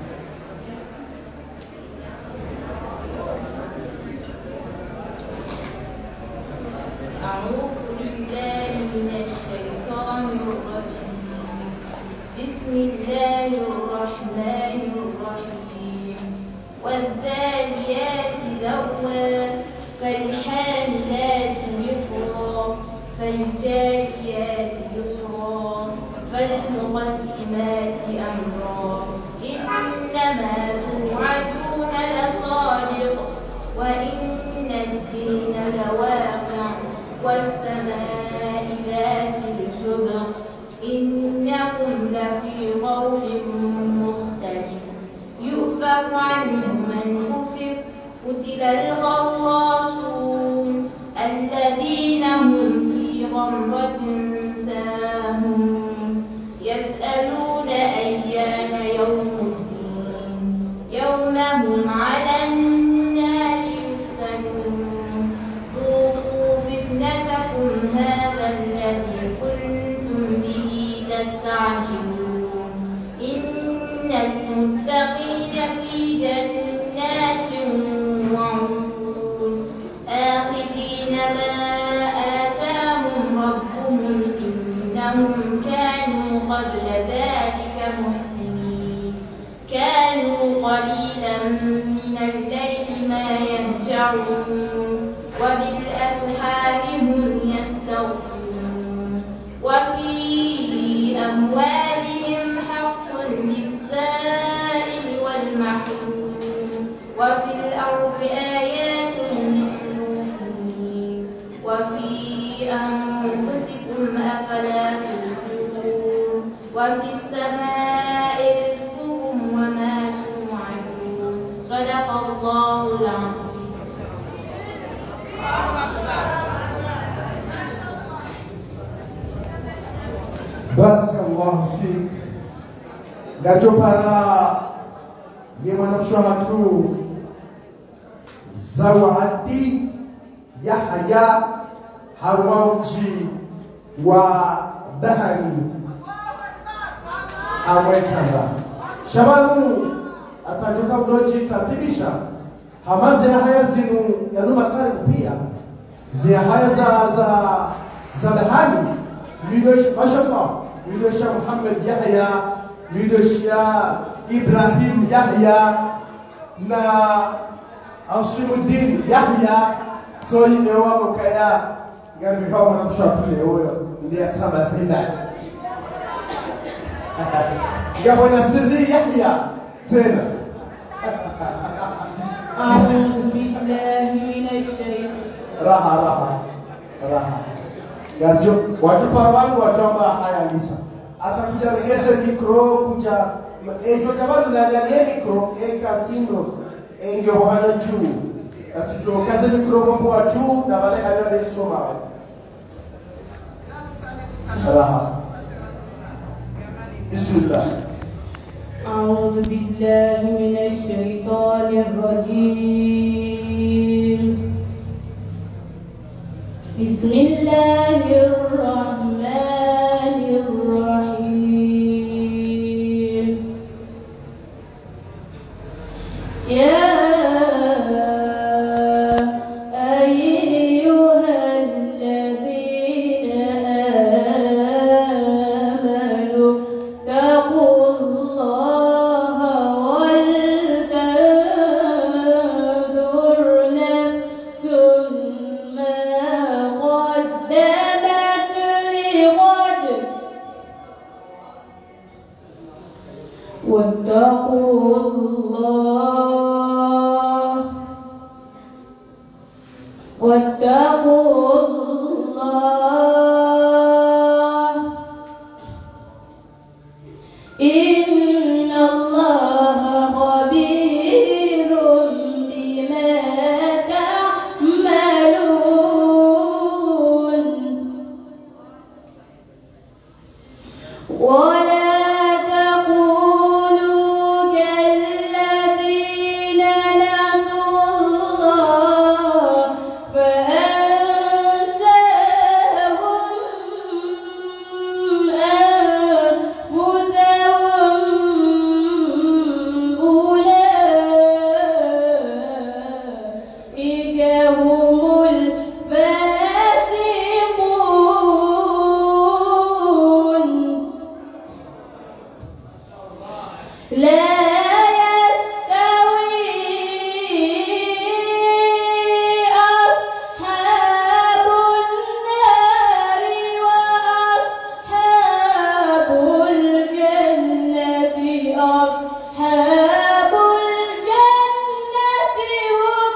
أعوذ بالله من الشيطان الرجيم بسم الله الرحمن الرحيم والذاريات ذروا فالحاملات وقرا فالجاريات يسرا فالمقسمات أمرا إنما توعدون لصادق وإن الدين لواقع والسماء ذات الحبق إنكم لفي قول مختلف يؤفك عنه من أفك قتل الغواصون الذين هم في غمرة ساهون يسألون أيان يوم الدين يوم هم على النار يفتنون ذوقوا فتنتكم هذا الذي كنتم به تستعجلون إن المتقين في جنات وعيون آخذين ما آتاهم ربهم إنهم كانوا قبل ذلك محسنين كانوا قليلا من الليل ما يهجعون وبالأسحار هم يستغفرون وفي أموالهم حق Barakallahu fik. Gajo para yemana mshohatu Zawadi Yahya Harwauji wa Bahari Amwetanga Shabanu atajuka udoji tatibisha hamaze haya zinu yanuma karibu pia zia haya za Bahari Midosh Mashallah Midosh Muhammad Yahya Midosh Ibrahim Yahya na Asimuddin Yahya so yeye wako kaya ngani kama namshatu leo ndiye saba sasa Gabona sirri Yahya tena أعوذ بالله من الشيطان raha Gajo watu pawangu wachomba haya Lisa atakuja legeza mikro kuja ejo tabanu na mikro ekatindo engyo hana juu atijo kaza mikro bombo juu na wale hana soma raha bismillah أعوذ بالله من الشيطان الرجيم بسم الله الرحمن الرحيم يا أيها الذين آمنوا اتقوا الله ولتنظر نفس ما قدمت لغد واتقوا الله إن الله خبير بما تعملون ولا تكونوا كالذين نسوا الله فأنساهم أنفسهم أولئك هم الفاسقون لا يستوي أصحاب النار وأصحاب الجنة أصحاب الجنة هم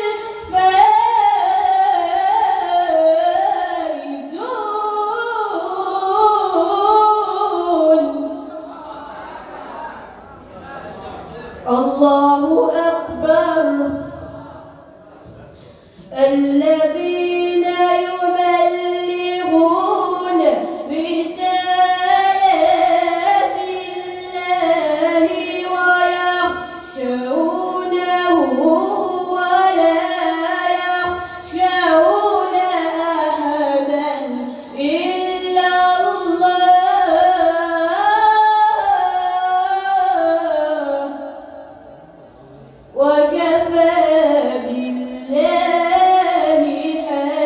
الفائزون الله أكبر الذين يبلغون رسالات الله ويخشونه ولا يخشون أحدا إلا الله وكفى بالله حسيبا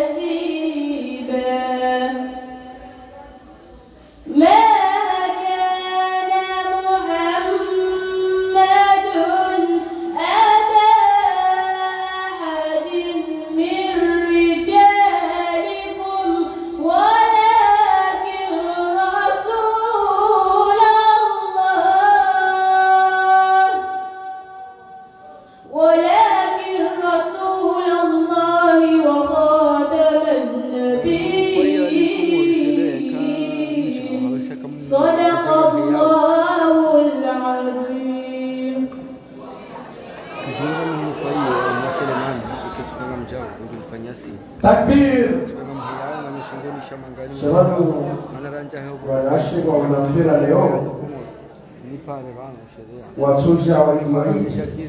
takbir sababu wanashika wanamfira leo watuja wa imani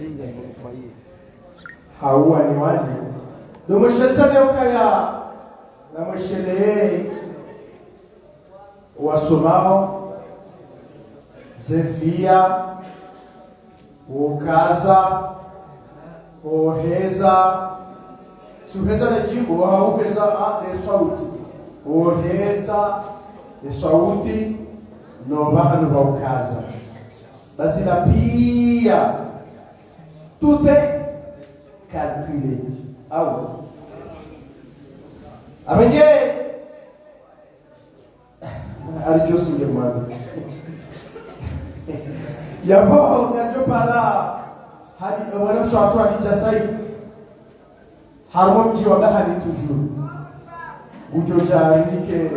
hawa ni wali ndio shetani ukaya na mshele wasomao zefia ukaza oheza suheza na jimbo hauheza a sauti oheza ni sauti no bahanu wa ukaza basi na pia tute calculer au abenge alijosi ngemani yabo ngajo pala hadi wana shatu hadi jasai harmon jiwa bahari toujours bujo jarike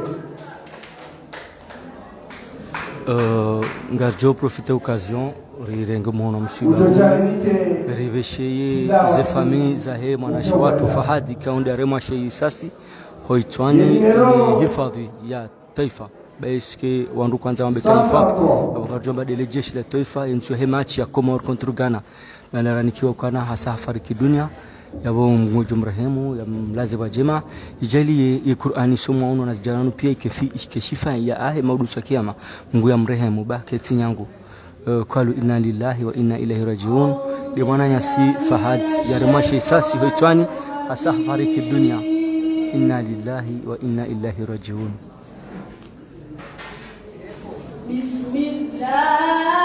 ngarjo profiter occasion rirenga mono msiba rivesheye ze famille za he mwanashi watu fahadi kaunde arema shei sasi hoitwani hifadhi ya taifa baiske wandu kwanza wambe taifa ngarjo badele jeshi la taifa insu he match ya Comor contre Ghana na ranikiwa kana hasa fariki dunia yabo mgojo mrehemu ya mlazi wa jema ijali ya Qur'ani somo uno na jananu pia ikeshifa ya ahe maudusa kiyama Mungu ya mrehemu ba keti nyangu qalu inna lillahi wa inna ilaihi rajiun de mwana nyasi fahad ya remashi sasi hoitwani hasa fariki dunia inna lillahi wa inna ilaihi rajiun bismillah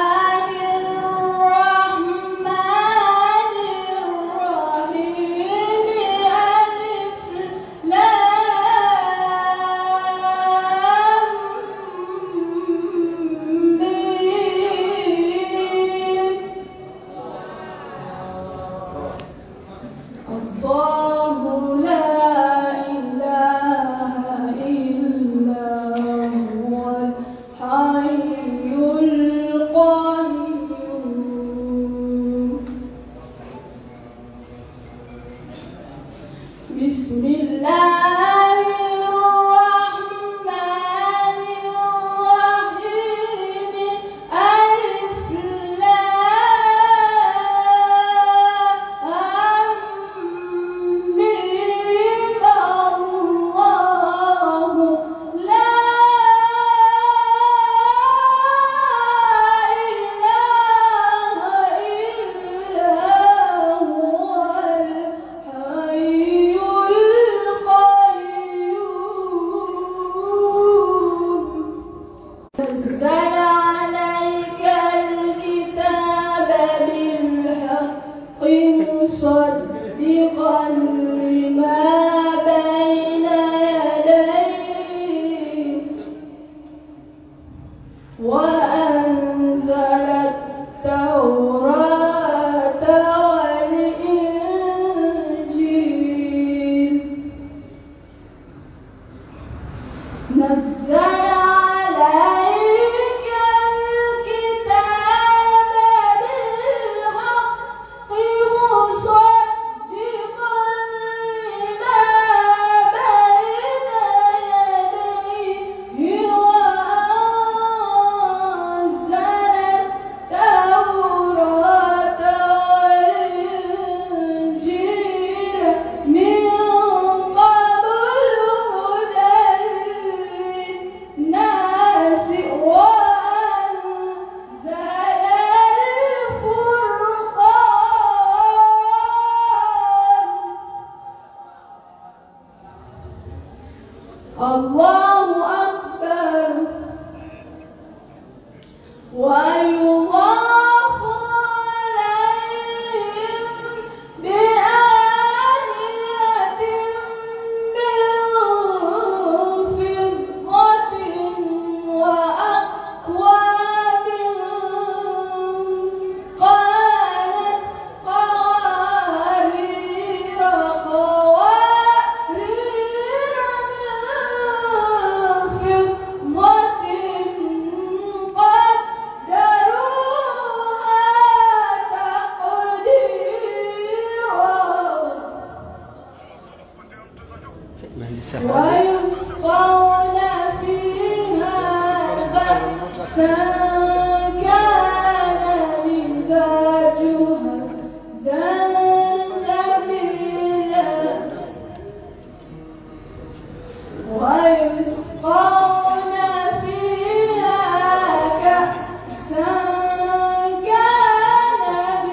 ويسقون فيها كأسا كان مزاجها زنجبيلا ويسقون فيها كأسا كان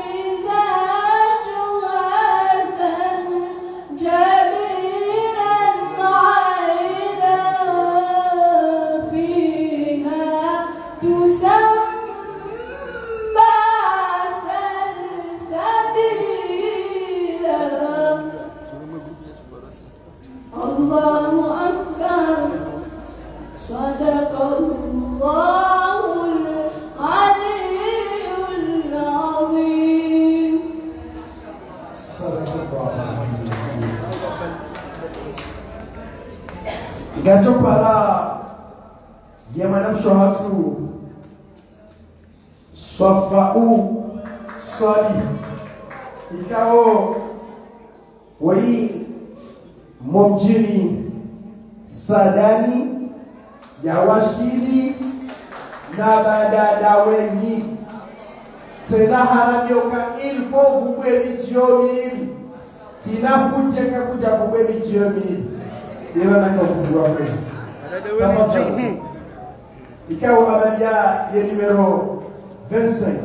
مزاجها زنجبيلا عينا فيها تسمى سلسبيلا. الله أكبر. صدق الله العلي العظيم. Gato pala dia manam shohatu swafa'u swali ikao wai momjini sadani ya washili na badada wenyi sena haramyoka ilfo vubweli jioni tina kuteka kuja vubweli jioni yeba na kufungua mwezi ikao abadia ya numero 25.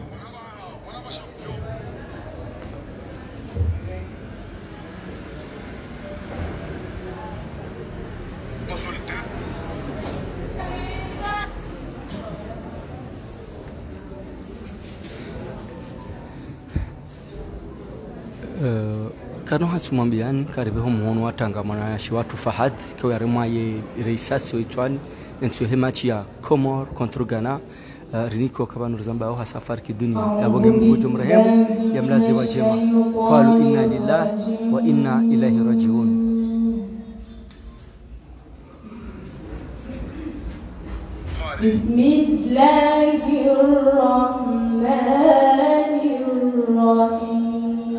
kanu hatsumambiani karibeho muhono watangamana shi watu Fahad kwa yarema ye reisasi oitwani enso hemachi ya Comor contre Ghana riniko kabanu zamba au safari kidunia yabonge mkujo mrehemu ya mlazi wa jema qalu inna lillahi wa inna ilaihi rajiun. Bismillahirrahmanirrahim.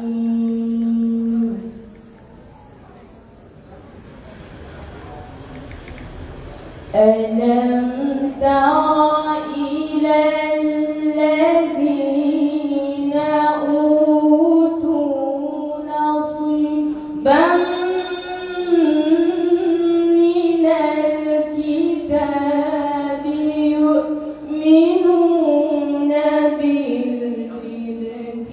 ألم تر إلى الذين أوتوا نصيبا من الكتاب يؤمنون بالجبت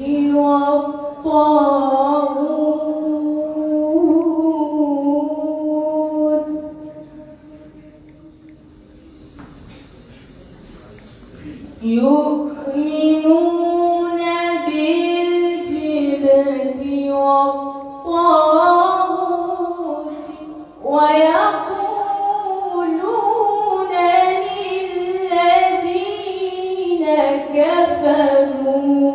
والطاغوت يؤمنون بالجبت والطاغوت ويقولون للذين كفروا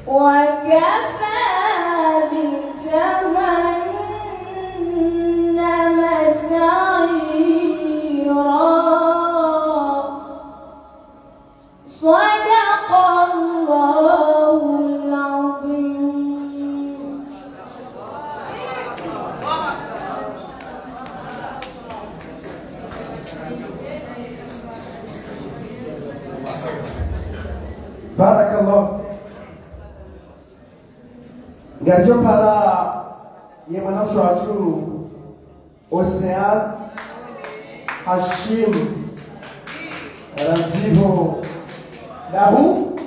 وكفى بجهنم سعيرا. صدق الله العظيم. بارك الله. Ngarjo para yemana mshwatu Ocean Hashim Ramzivo Dahu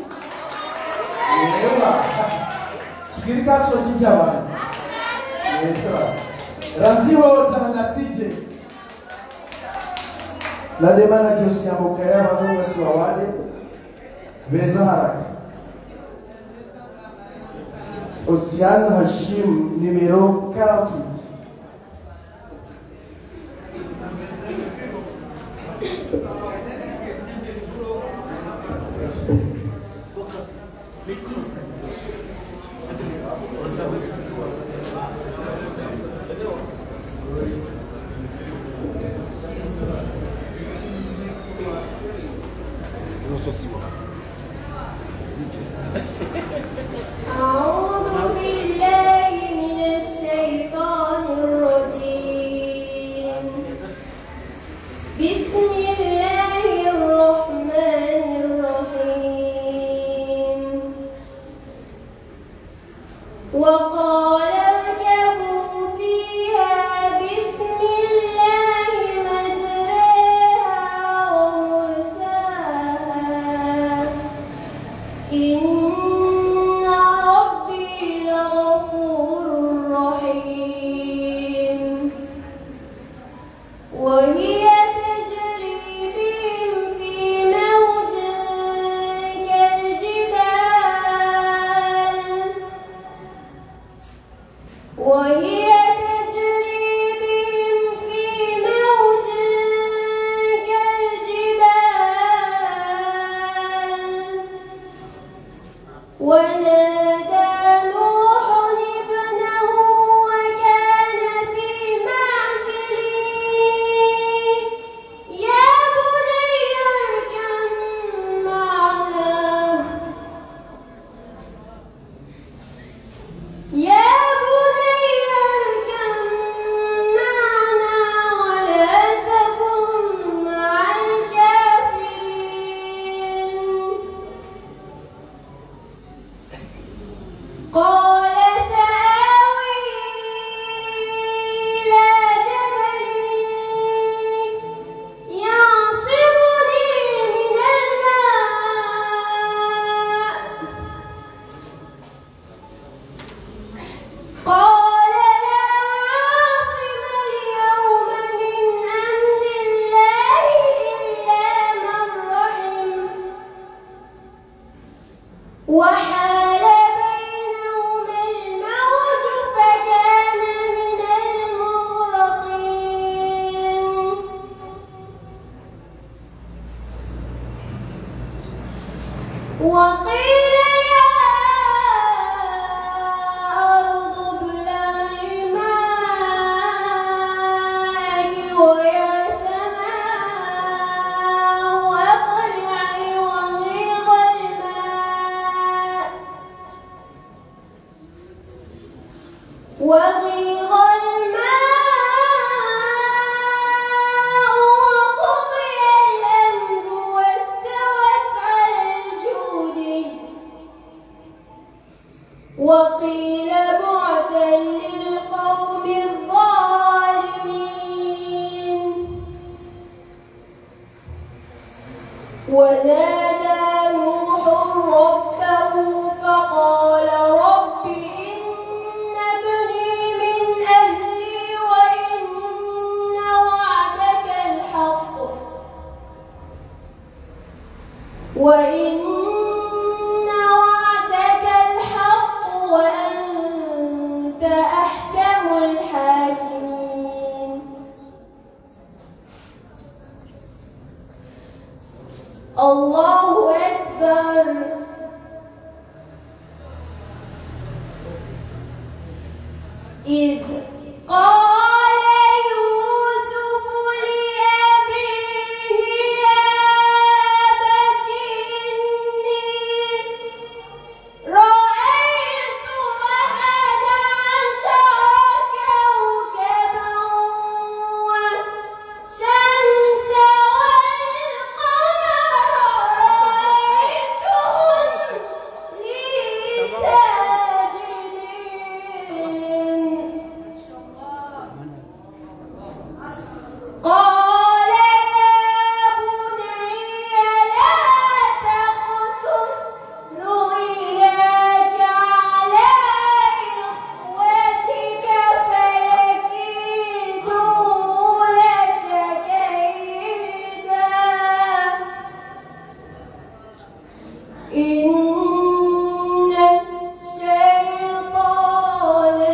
Yewa Sikirika tsochicha bana Yewa Ramzivo tanatije La demana Josia Mokaya Mungu siwawade Veza haraka Ocean Hashim numéro 48. أعوذ بالله من الشيطان الرجيم. بسم الله الرحمن الرحيم. وقال اركبوا فيها بسم الله مجراها ومرساها إن ربي لغفور رحيم. وهي تجري بهم في موج كالجبال وهي تجري بهم في موج كالجبال. ونادى نوح ابنه وكان في معزل يا بني اركب معنا ولا تكن مع الكافرين. قال سآوي إلى جبل يعصمني من الماء. قال لا عاصم اليوم من أمر الله إلا من رحم. وحال بينهما الموج فكان من المغرقين. وقيل يا أرض ابلعي ماءك ويا سماء أقلعي وغيض الماء وقضي الأمر واستوت على الجود. وقيل بعدا للقوم الظالمين. ونادى نوح ربه فقال رب إن ابني من أهلي وإن وعدك الحق وأنت إذ قال يوسف لأبيه يا أبت إني رأيت 11 كوكبا والشمس والقمر رأيتهم لي ساجدين قال يا بني لا تقصص رؤياك على إخوتك فيكيدوا لك كيدا إن الشيطان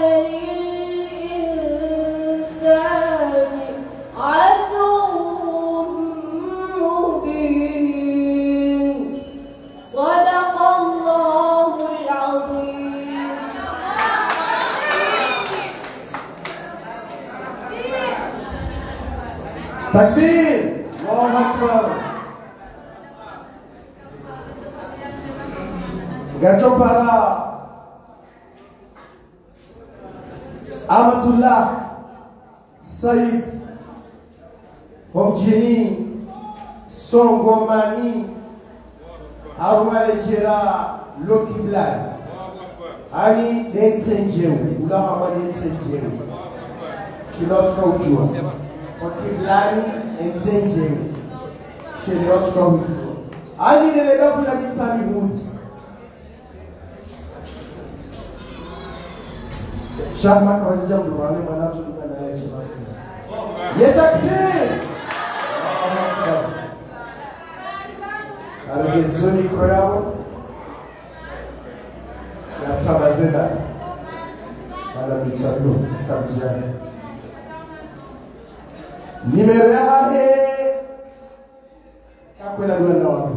للإنسان عدو مبين صدق الله العظيم. تكبير الله أكبر. Gajo para Amatullah Said Homjini Songomani Armalejera Lokiblai Ali Densenjeu Ulahama Densenjeu Shilot Kaujua Lokiblai Densenjeu Shilot Kaujua Ali Nelegafu la Mitsami Hood Shahmat Rajam Durane Manam Sultan Ayah Ye takbir. Alge zoni koyao ya sabazeda ala mitsalo kabisa nimero yahe kakwela lwana wapi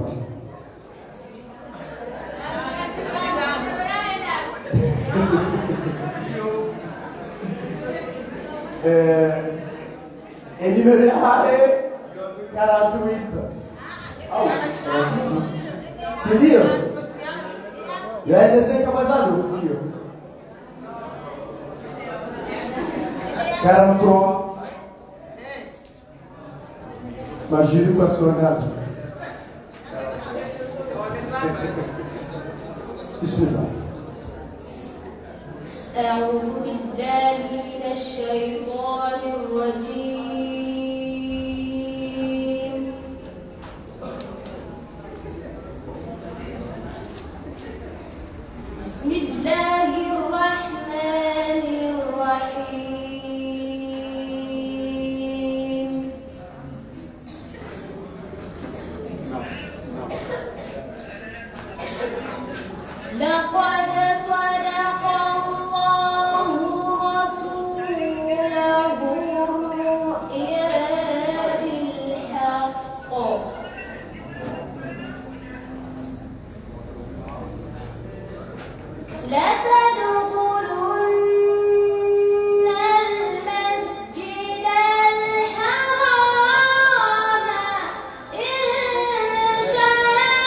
numero yahe 48 au si ndio yaelezeka mazalo ndio 43 majuri kwa sonata bismillah. أعوذ بالله من الشيطان الرجيم بسم الله الرحمن الرحيم لقد صدق الله رسوله الرؤيا بالحق لتدخلن المسجد الحرام إن شاء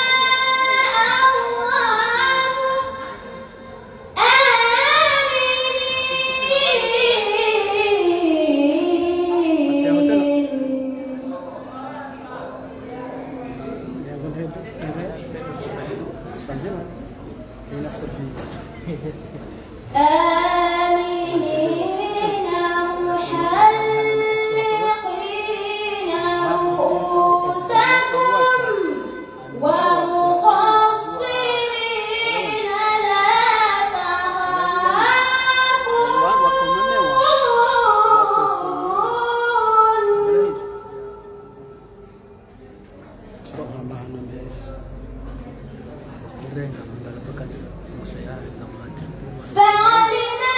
آمنين محلقين رؤوسكم ومقصرين لا تخافون فعلم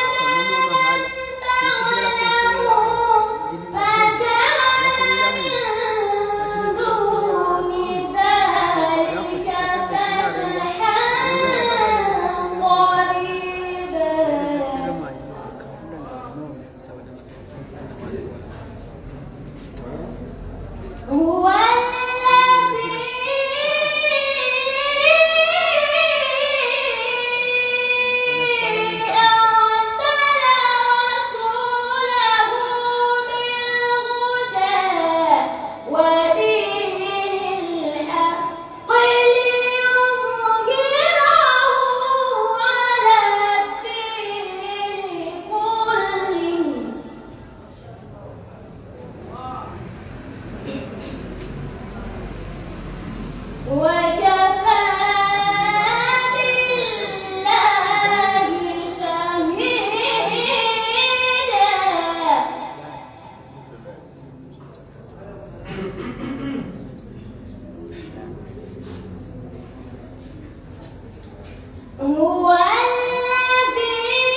هو الذي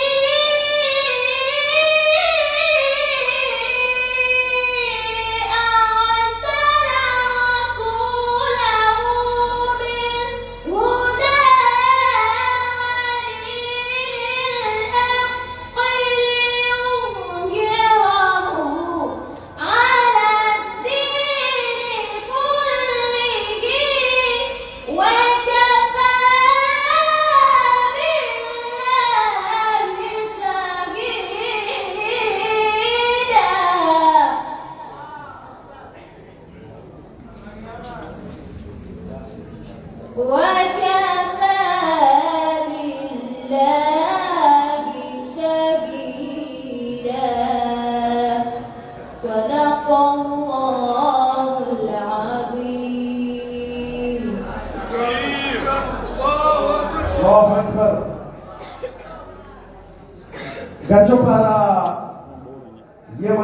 Gajo para ye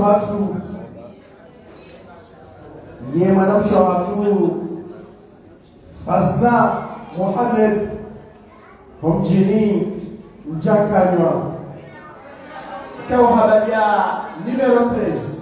manam shohatu Fazna Mohamed Homjini Mjakanywa Kwa habalia numero 13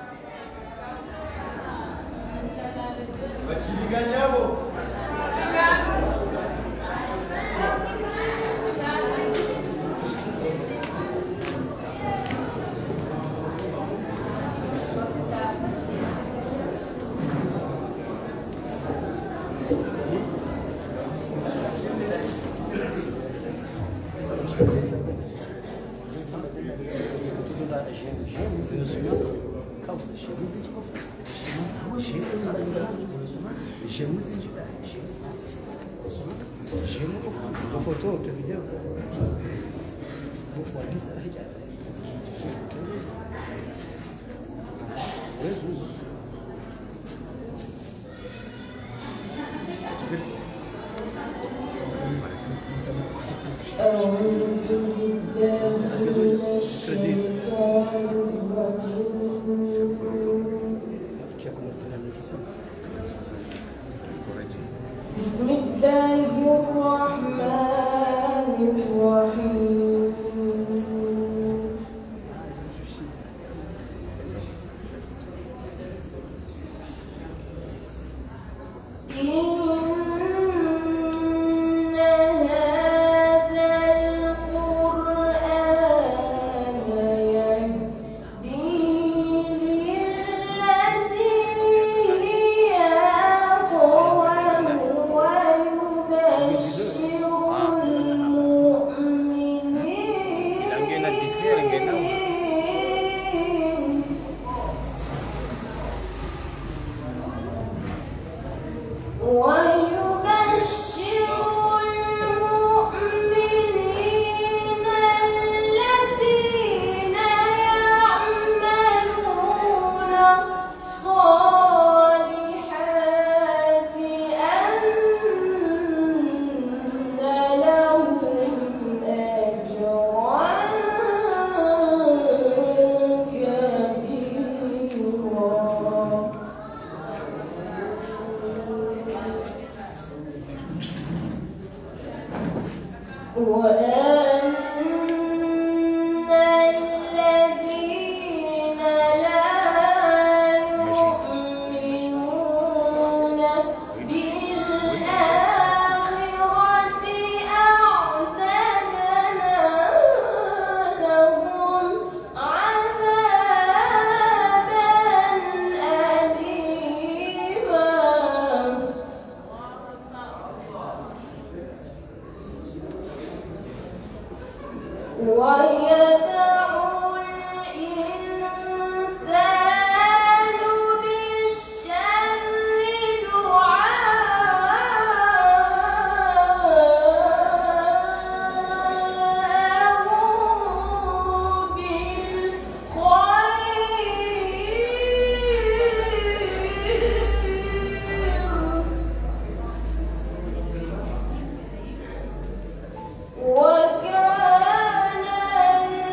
بسم الله الرحمن الرحيم وكان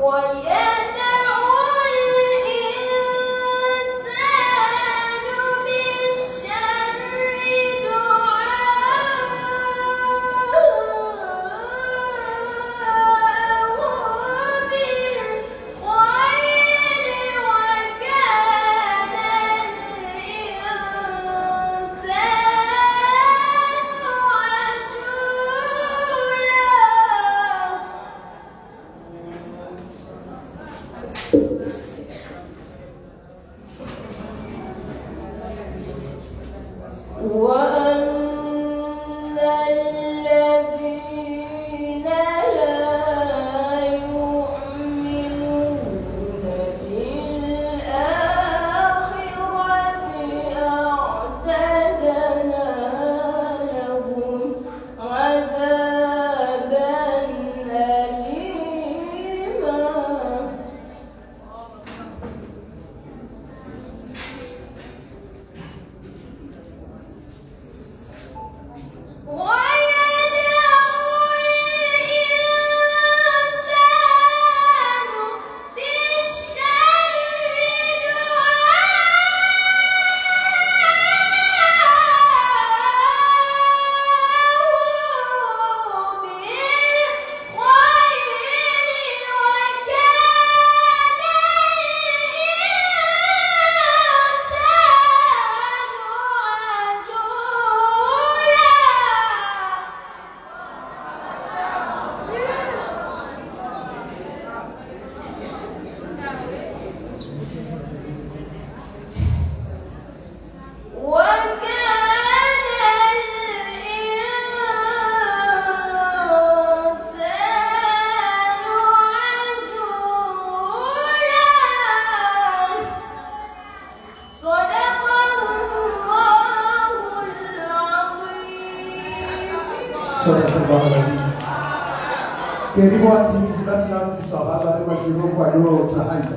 Keribu atimizi basi na tusaba bari mashugo kwa leo tahanda.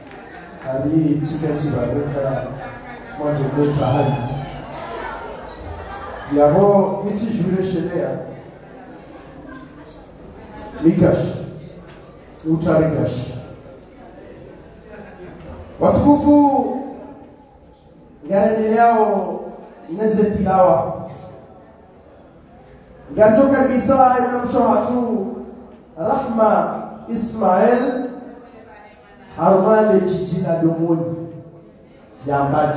Ali tiketi bareka mwanzo kwa tahanda. Yabo miti jure shelea. Mikash. Utarigash. Watukufu ngani yao nyeze tilawa. Ganto kabisa inamshohatu Rahma Ismail Harmale jijina domoni ya maji.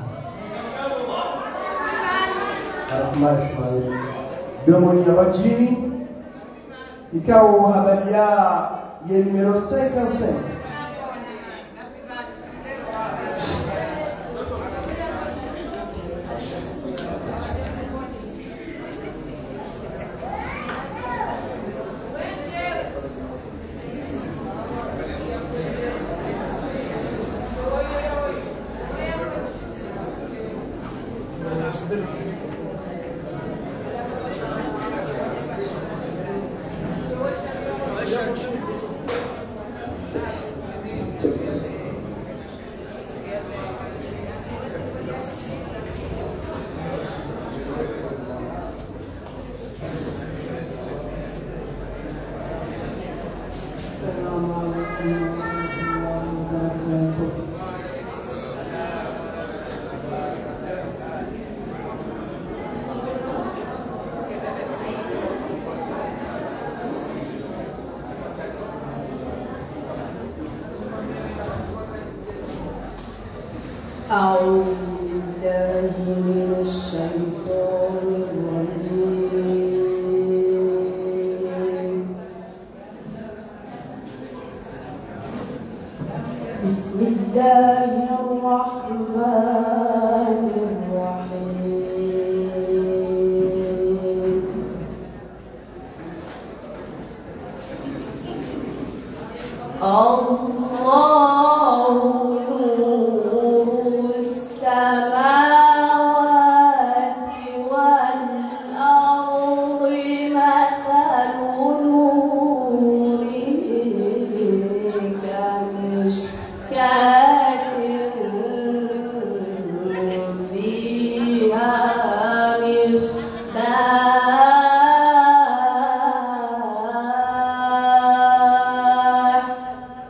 Rahma Ismail domoni ya maji ikao habari ya numero 55. أعوذ بالله من الشيطان الرجيم. بسم الله الرحمن الرحيم. الله نور السماوات والأرض مثل نوره كمشكاة فيها مصباح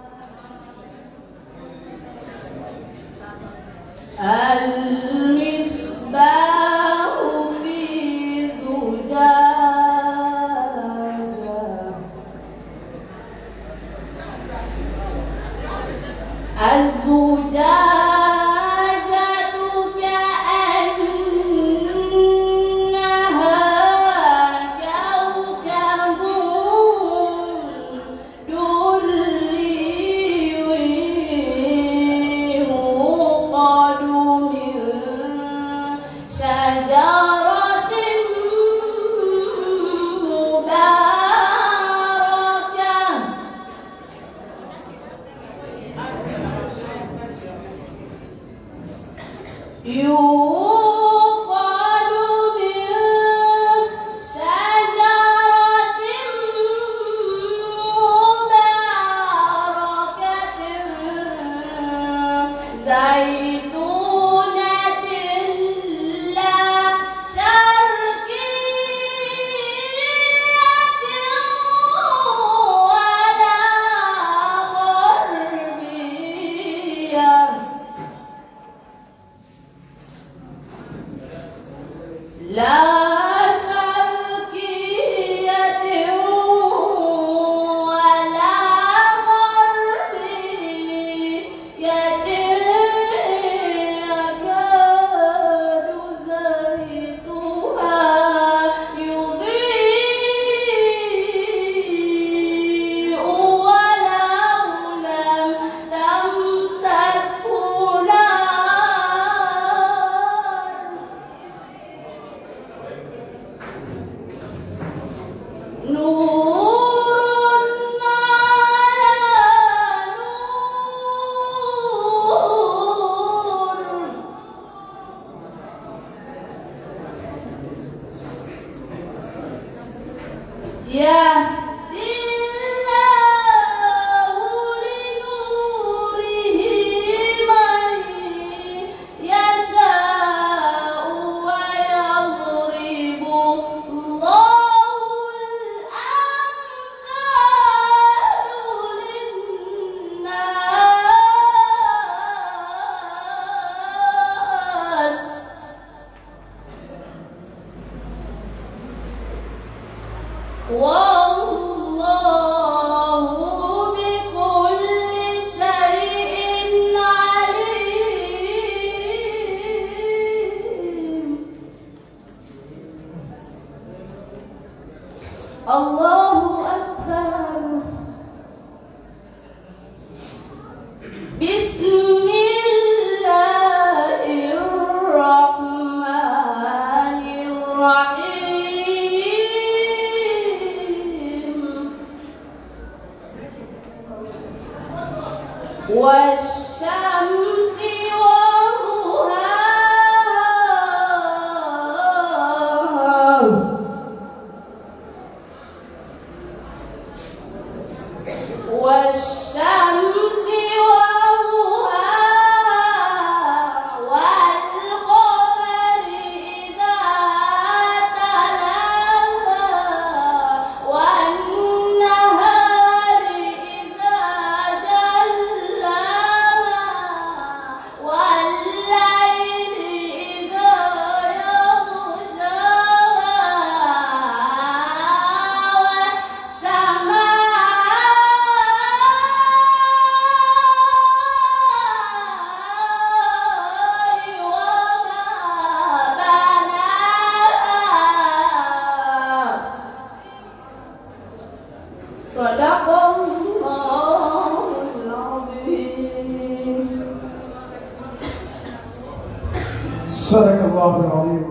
Sadaqallahu al-azim.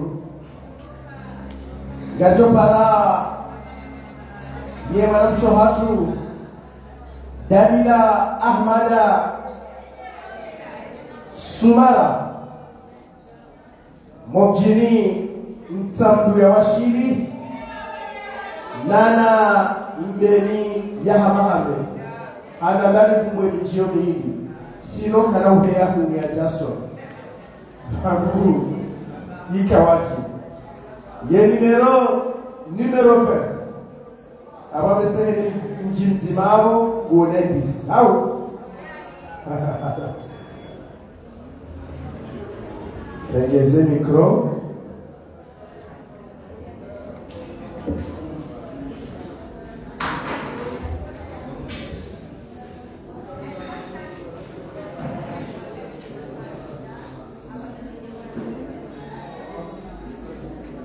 Gajo para ye malam Sohatu Dalila Ahmada Sumara Mojini Mtsambu ya Washili Nana Mbeni ya Hamahame Anadani kumbwe mchio mingi Sino kana uhea kuni ya jaso Fangu Ikawati Ye numero fe Aba bese njimzimabo Gonebis Au Regeze mikro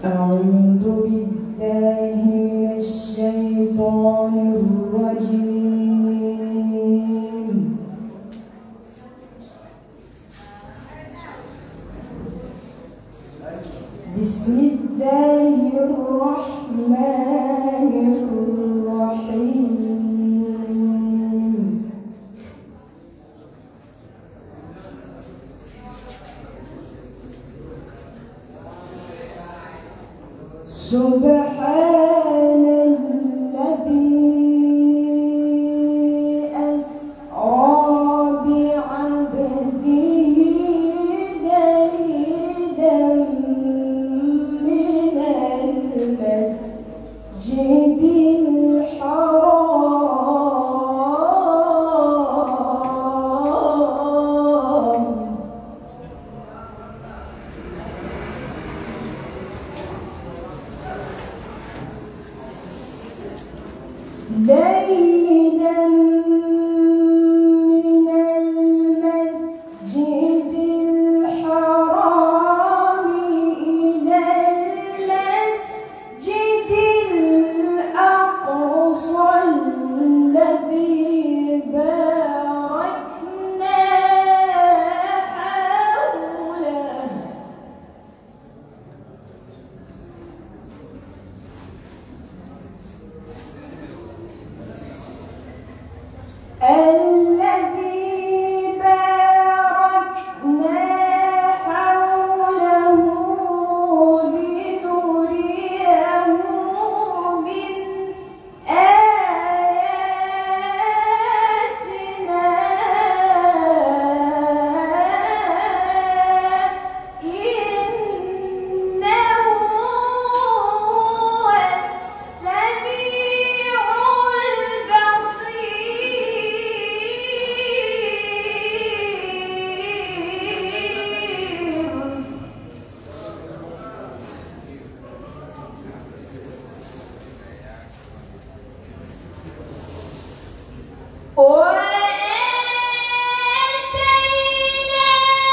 أعوذ بالله من الشيطان الرجيم. بسم الله الرحمن الرحيم. سبحان الذي أسرى بعبده ليلا من المسجد الحرام ليلا من المسجد الحرام إلى المسجد الأقصى الذي باركنا حوله الذي باركنا حوله لنريه من آياتنا إنه هو السميع وآتينا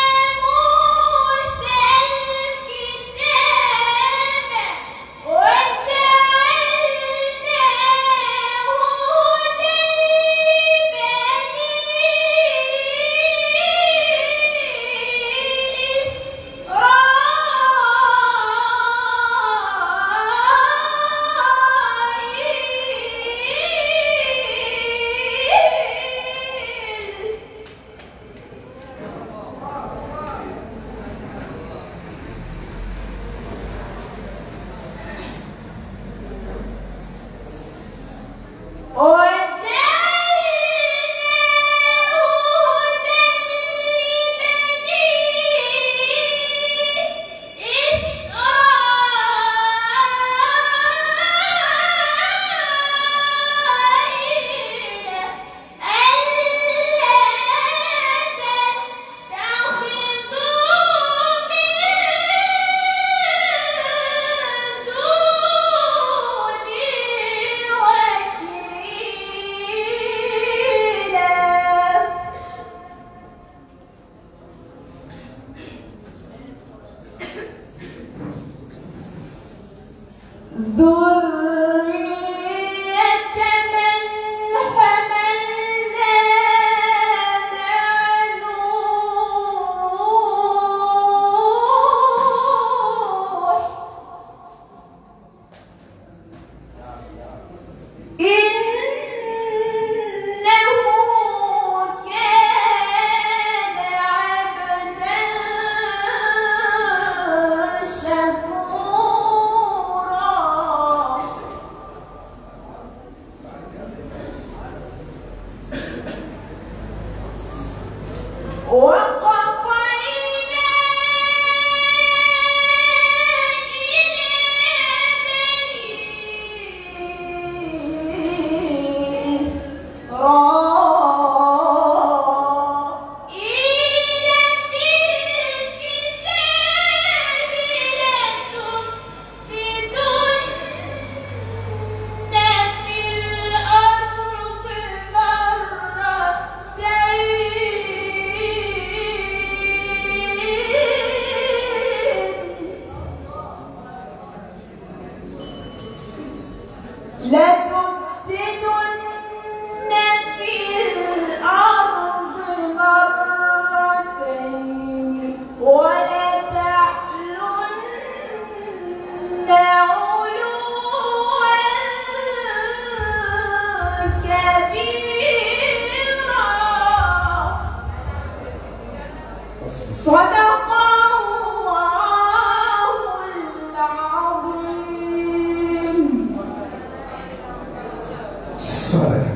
موسى الكتاب وجعلناه هدى لبني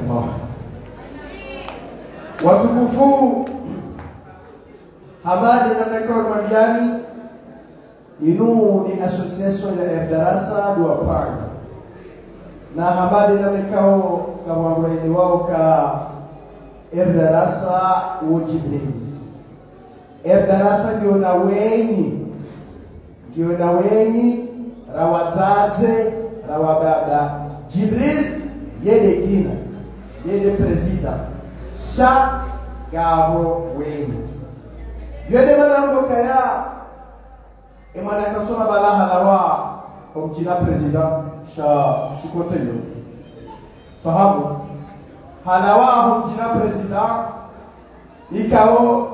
Allah. Watukufu Hamadi na Nekor Madiani inu ni association ya Erdarasa dua panga na Hamadi na Nekao kama mwene wao ka Erdarasa ujibril Erdarasa giona wenyi rawatate rawabada Jibril yede kina yede presida sha gabo wenyi yede manango kaya imana kasoma balaha lawa kumjina presida sha chikotelyo fahamu halawa kumjina presida ikao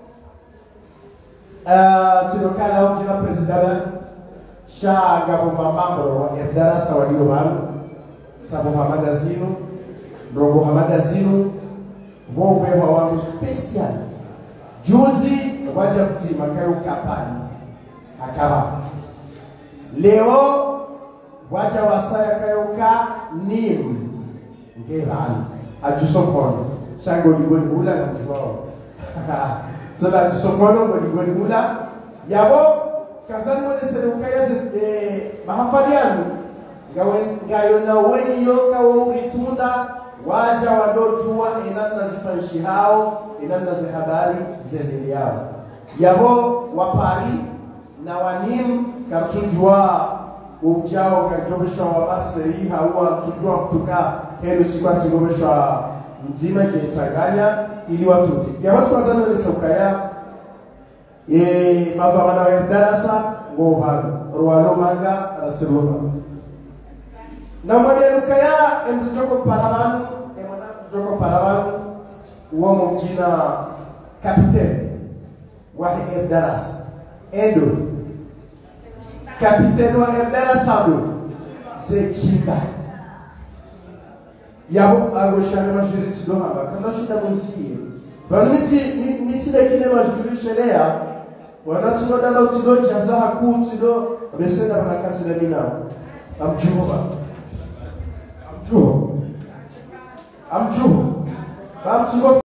sinokala kumjina presida sha gabo mamambo wa Erdarasa walio malu sabu Muhammad Azinu Robo Muhammad Azinu Bombe wa wangu special juzi waja mtima kayo kapani akawa leo waja wasaya kayo ka nim ngelani ajusokono shango ligoni ula na mjwao so la ajusokono ligoni ula yabo sikanzani mwene sere ukaya mahafali yanu ngayo na wenyo kawo uritunda waja wadojua inamna zifanshi hao inamna zihabari zendeli yao yabo wapari na wanim kartujua ujao karjobesha wa masri hawa tujua kutoka helu sikwa tigobesha mzima jetanganya ili watude yabo tukwatana na sokaya mababa na Erdarasa ngobano ruwalo manga rasiluma na modelu kaya emtoko parabanu emona mtoko parabanu uomo mjina kapiteni wa Erdarasa Edo kapiteni wa Erdarasa ndo mse chika yabo agoshane majority do haba kanda shida msiye bali miti dekine majority shelea wanatuno daba utido jaza hakuti do besenda banakati na mina amjuba amjuba